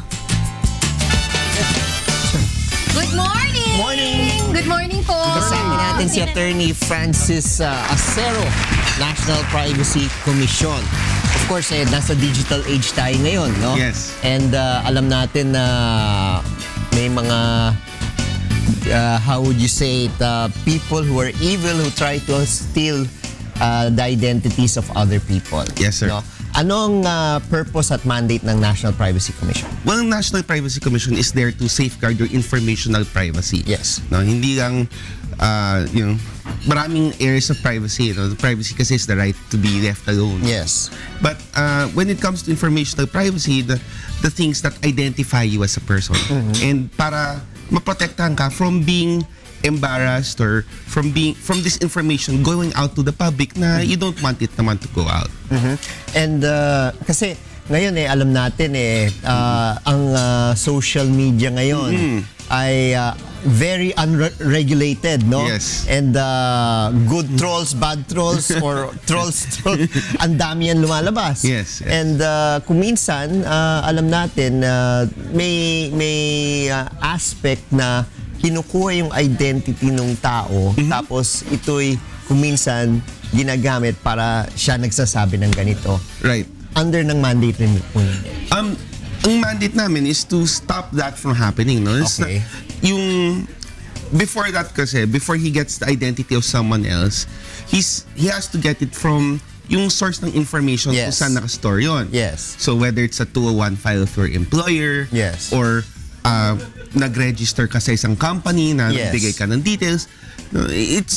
Good morning! Morning! Good morning po! Kasama natin si Attorney Francis uh, Acero, National Privacy Commission. Of course, eh, nasa digital age tayo ngayon, no? Yes. And uh, alam natin na may mga, uh, how would you say it, uh, people who are evil who try to steal uh, the identities of other people. Yes, sir. No? Anong uh, purpose at mandate ng National Privacy Commission? Well, ang National Privacy Commission is there to safeguard your informational privacy. Yes. No, hindi lang, uh, you know, maraming areas of privacy. You know, privacy kasi is the right to be left alone. Yes. But uh, when it comes to informational privacy, the, the things that identify you as a person. Mm-hmm. And para maprotektahan ka from being embarrassed or from being from this information going out to the public na you don't want it naman to go out. Mhm. And uh, kasi ngayon eh alam natin eh uh, ang uh, social media ngayon Mhm. ay uh, very unregulated, no? Yes. And uh, good trolls, bad trolls, or trolls, troll, ang dami yan lumalabas. Yes, yes. And uh, kung minsan, uh, alam natin, uh, may, may uh, aspect na kinukuha yung identity ng tao, Mm-hmm. tapos ito'y kuminsan ginagamit para siya nagsasabi ng ganito. Right. Under ng mandate rin po ninyo. Um, ang mandate namin is to stop that from happening. No? It's Okay. na- yung before that kasi, before he gets the identity of someone else, he's he has to get it from yung source ng information kung Yes. saan nakastore yun. Yes. So whether it's a two oh one file for employer, Yes. or uh, nag-register ka sa isang company na Yes. nagbigay ka ng details, no, it's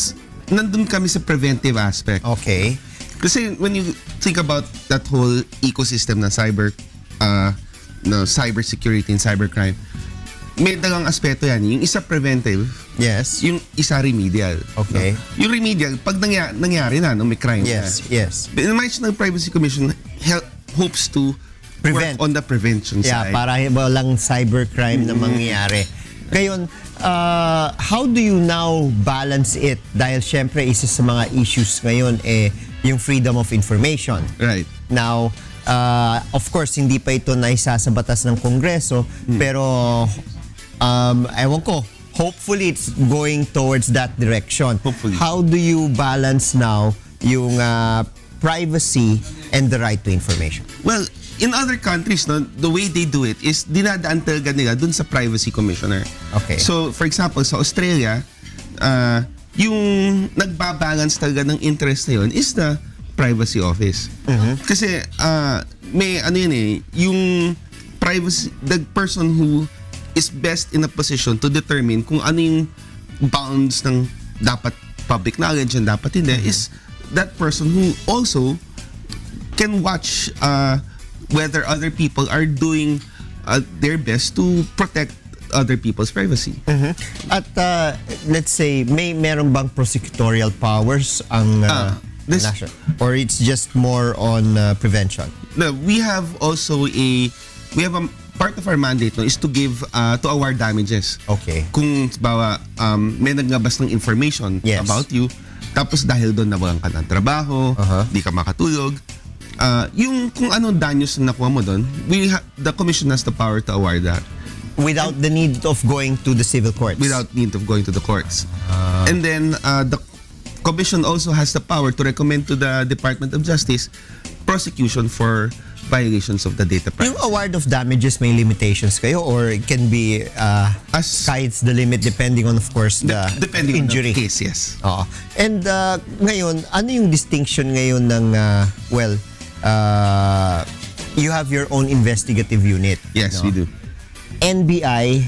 nandun kami sa preventive aspect. Okay. Kasi when you think about that whole ecosystem na cyber, uh, no, cyber security and cybercrime, may dalang aspeto yan. Yung isa preventive, yes. Yung isa remedial. Okay. No? Yung remedial, pag nangyari, nangyari na, no, may crime yes, na. Yes, yes. The National Privacy Commission help, hopes to prevent work on the prevention yeah, side. Para walang cybercrime mm-hmm. na mangyari. Ngayon, uh, how do you now balance it? Dahil syempre, isa sa mga issues ngayon eh, yung freedom of information. Right. Now, uh, of course, hindi pa ito naisa sa batas ng Kongreso, mm. pero um, ewan ko, hopefully it's going towards that direction. Hopefully. How do you balance now yung uh, privacy and the right to information? Well, in other countries, no, the way they do it is dinadaan talaga nila dun sa privacy commissioner. Okay. So, for example, sa Australia, uh, yung nagbabalance talaga ng interest na yun is the privacy office. Mm-hmm. Kasi uh, may ano yun eh, yung privacy, the person who is best in a position to determine kung ano yung bounds ng dapat public knowledge and dapat hindi, mm-hmm. is that person who also can watch uh, whether other people are doing uh, their best to protect other people's privacy. Mm-hmm. At uh, let's say, may meron bang prosecutorial powers ang uh, uh, this, national? Or it's just more on uh, prevention? No, we have also a, we have a, part of our mandate no, is to give, uh, to award damages. Okay. Kung bawa, um, may naglabas ng information yes. about you, tapos dahil doon nawalan ka ng trabaho, uh-huh. di ka makatulog, uh, yung kung anong danyos na nakuha mo doon, we ha- the commission has the power to award that. Without the need of going to the civil courts? Without need of going to the courts. Uh, and then, uh, the commission also has the power to recommend to the Department of Justice prosecution for violations of the data privacy. Yung award of damages, may limitations kayo or it can be uh, As, sky's the limit depending on, of course, the de- depending injury. on the case, yes. Oo. And uh, ngayon, ano yung distinction ngayon ng, uh, well, uh, you have your own investigative unit. Yes, no? we do. N B I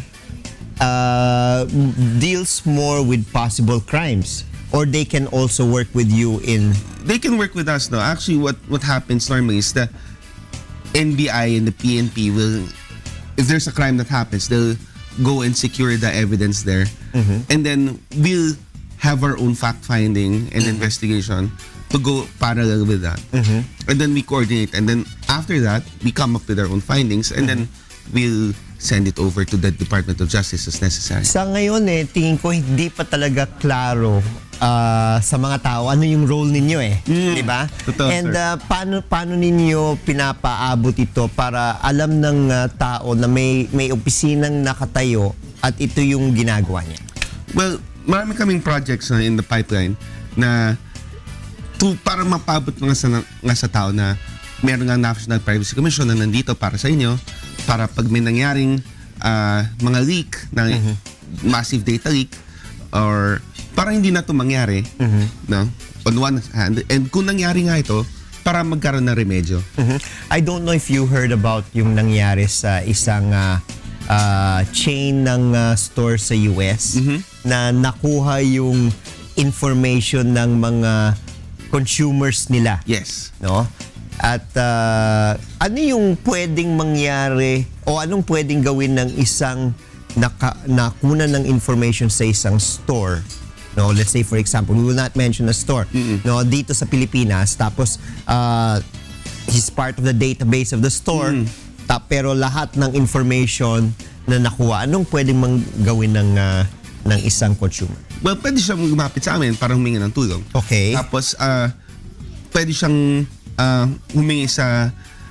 uh, deals more with possible crimes, or they can also work with you in... They can work with us, no. Actually, what, what happens normally is the N B I and the P N P will, if there's a crime that happens, they'll go and secure the evidence there. Mm-hmm. And then we'll have our own fact-finding and mm-hmm. investigation to go parallel with that. Mm-hmm. And then we coordinate. And then after that, we come up with our own findings. And mm-hmm. then we'll send it over to the Department of Justice as necessary. Sa ngayon eh, tingin ko hindi pa talaga klaro uh, sa mga tao ano yung role ninyo eh. Mm, di ba? And uh, paano, paano ninyo pinapaabot ito para alam ng uh, tao na may, may opisinang nakatayo at ito yung ginagawa niya? Well, marami kaming projects na in the pipeline na to, para mapabot nga sa, nga sa tao na meron nga National Privacy Commission na nandito para sa inyo, para pag may nangyaring uh, mga leak, na mm-hmm. massive data leak, or para hindi na ito mangyari, mm-hmm. no? On one hand, and kung nangyari nga ito, para magkaroon ng remedyo. Mm-hmm. I don't know if you heard about yung nangyari sa isang uh, uh, chain ng uh, store sa U S mm-hmm. na nakuha yung information ng mga consumers nila. Yes. No? At uh, ano yung pwedeng mangyari o anong pwedeng gawin ng isang naka, nakuna ng information sa isang store? No, let's say for example, we will not mention a store. Mm-hmm. No, dito sa Pilipinas, tapos uh, he's part of the database of the store. Mm-hmm. Ta, pero lahat ng information na nakuha, anong pwedeng mang gawin ng uh, ng isang consumer? Well, pwede siyang lumapit sa amin para humingi ng tulong. Okay. Tapos uh, pwede siyang Uh, humingi sa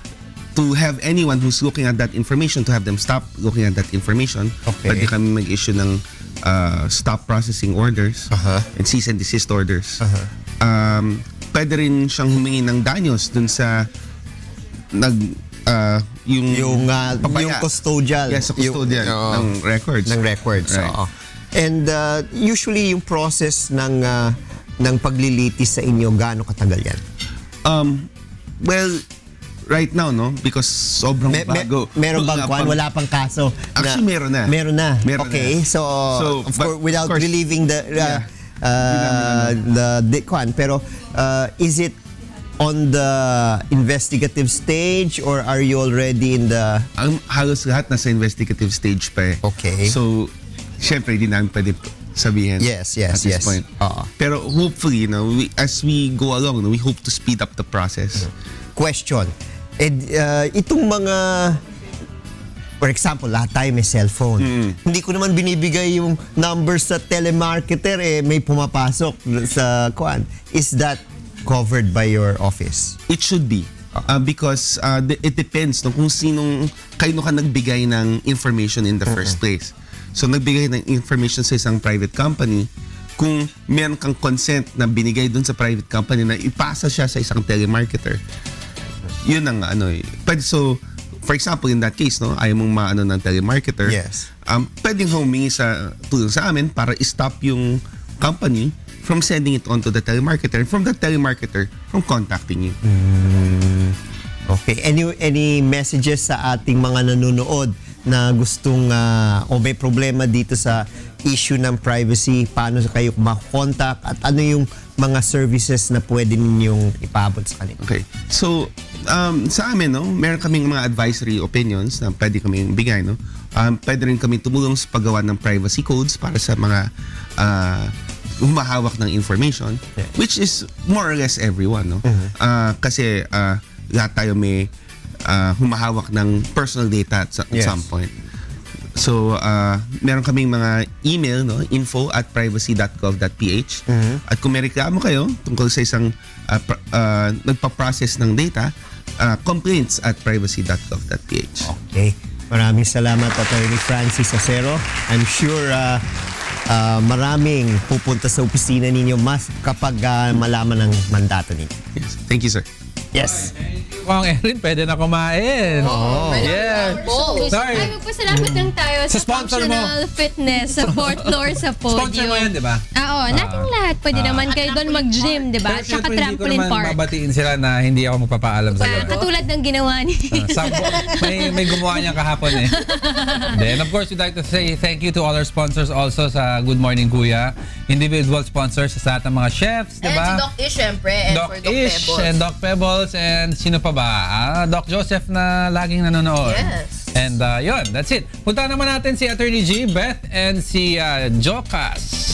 to have anyone who's looking at that information to have them stop looking at that information. Okay. Pwede kami mag-issue ng uh, stop processing orders uh-huh. and cease and desist orders. Uh-huh. Um, pwede rin siyang humingi ng danyos dun sa nag uh, yung yung, uh, yung custodial. Yes, custodial yung, uh, ng records. Ng records. Right. Oo. And uh, usually yung process ng uh, ng paglilitis sa inyo, gaano katagal yan? Um, well, right now, no? Because sobrang me, bago. Me, meron bang kwan? Wala pang kaso? Actually, na, meron na. Meron na. Meron okay, na. so, so of course, without of course, relieving the uh, yeah. uh, the, the kwan, pero uh, is it on the investigative stage or are you already in the... Ang halos lahat nasa investigative stage pa eh. Okay. So, syempre, hindi namin pwede sabihin. Yes, yes, at this yes. point. Uh-huh. Pero hopefully, you know, we, as we go along, we hope to speed up the process. Question. Ed, uh, itong mga... For example, lahat tayo may cellphone. Mm. Hindi ko naman binibigay yung numbers sa telemarketer, eh, may pumapasok sa kuan. Is that covered by your office? It should be. Uh, because uh, it depends no, kung sinong, kaino ka nagbigay ng information in the mm-hmm. first place. So, nagbigay ng information sa isang private company, kung meron kang consent na binigay dun sa private company na ipasa siya sa isang telemarketer, yun ang ano eh. But so, for example, in that case, no, ayaw mong maano ng telemarketer, yes. um, pwedeng humingi sa tulong sa amin para i-stop yung company from sending it on to the telemarketer and from the telemarketer from contacting you. Mm. Okay. Any any messages sa ating mga nanonood na gustong uh, o may problema dito sa issue ng privacy? Paano kayo makontak at ano yung mga services na pwede ninyong ipaabot sa kanila? Okay. So, um, sa amin, no, meron kaming mga advisory opinions na pwede kaming bigay. No? Um, pwede rin kami tumulong sa paggawa ng privacy codes para sa mga uh, humahawak ng information, yeah. which is more or less everyone. No? Mm-hmm. uh, kasi uh, lahat tayo may uh, humahawak ng personal data at, at yes. some point. So, uh, meron kaming mga email, no? info at privacy dot gov dot p h. Mm-hmm. At kung may reklamo kayo tungkol sa isang uh, pr- uh, nagpa-process ng data, uh, complaints at privacy dot gov dot p h. Okay. Maraming salamat, Attorney Francis Acero. I'm sure uh, uh, maraming pupunta sa opisina ninyo mas kapag uh, malaman ng mandato ninyo. Yes. Thank you, sir. Yes. Kung Erin, pwede na kumain. Oh. Yeah. Sorry. Ay, magpasalamat lang tayo sa, Sa sponsor mo. functional fitness sa fourth floor sa podium. Sponsor mo yan, di ba? Oo, nating lahat. Pwede Ah. naman kayo doon mag-gym, di ba? Pero Tsaka syempre, hindi ko trampoline naman park. babatiin sila na hindi ako magpapaalam sa iyo. Katulad ng ginawa ni... Sampo, may, may gumawa niya kahapon eh. Then, of course, we'd like to say thank you to all our sponsors also sa Good Morning Kuya. Individual sponsors sa lahat ng mga chefs, di And ba? si Doc Ish, syempre. And Doc for Doc Ish Pebbles. and Doc Pebbles and sino pa ba? Ah, Doc Joseph na laging nanonood. Yes. And uh, yun, that's it. Punta naman natin si Attorney G, Beth, and si uh, Jokas.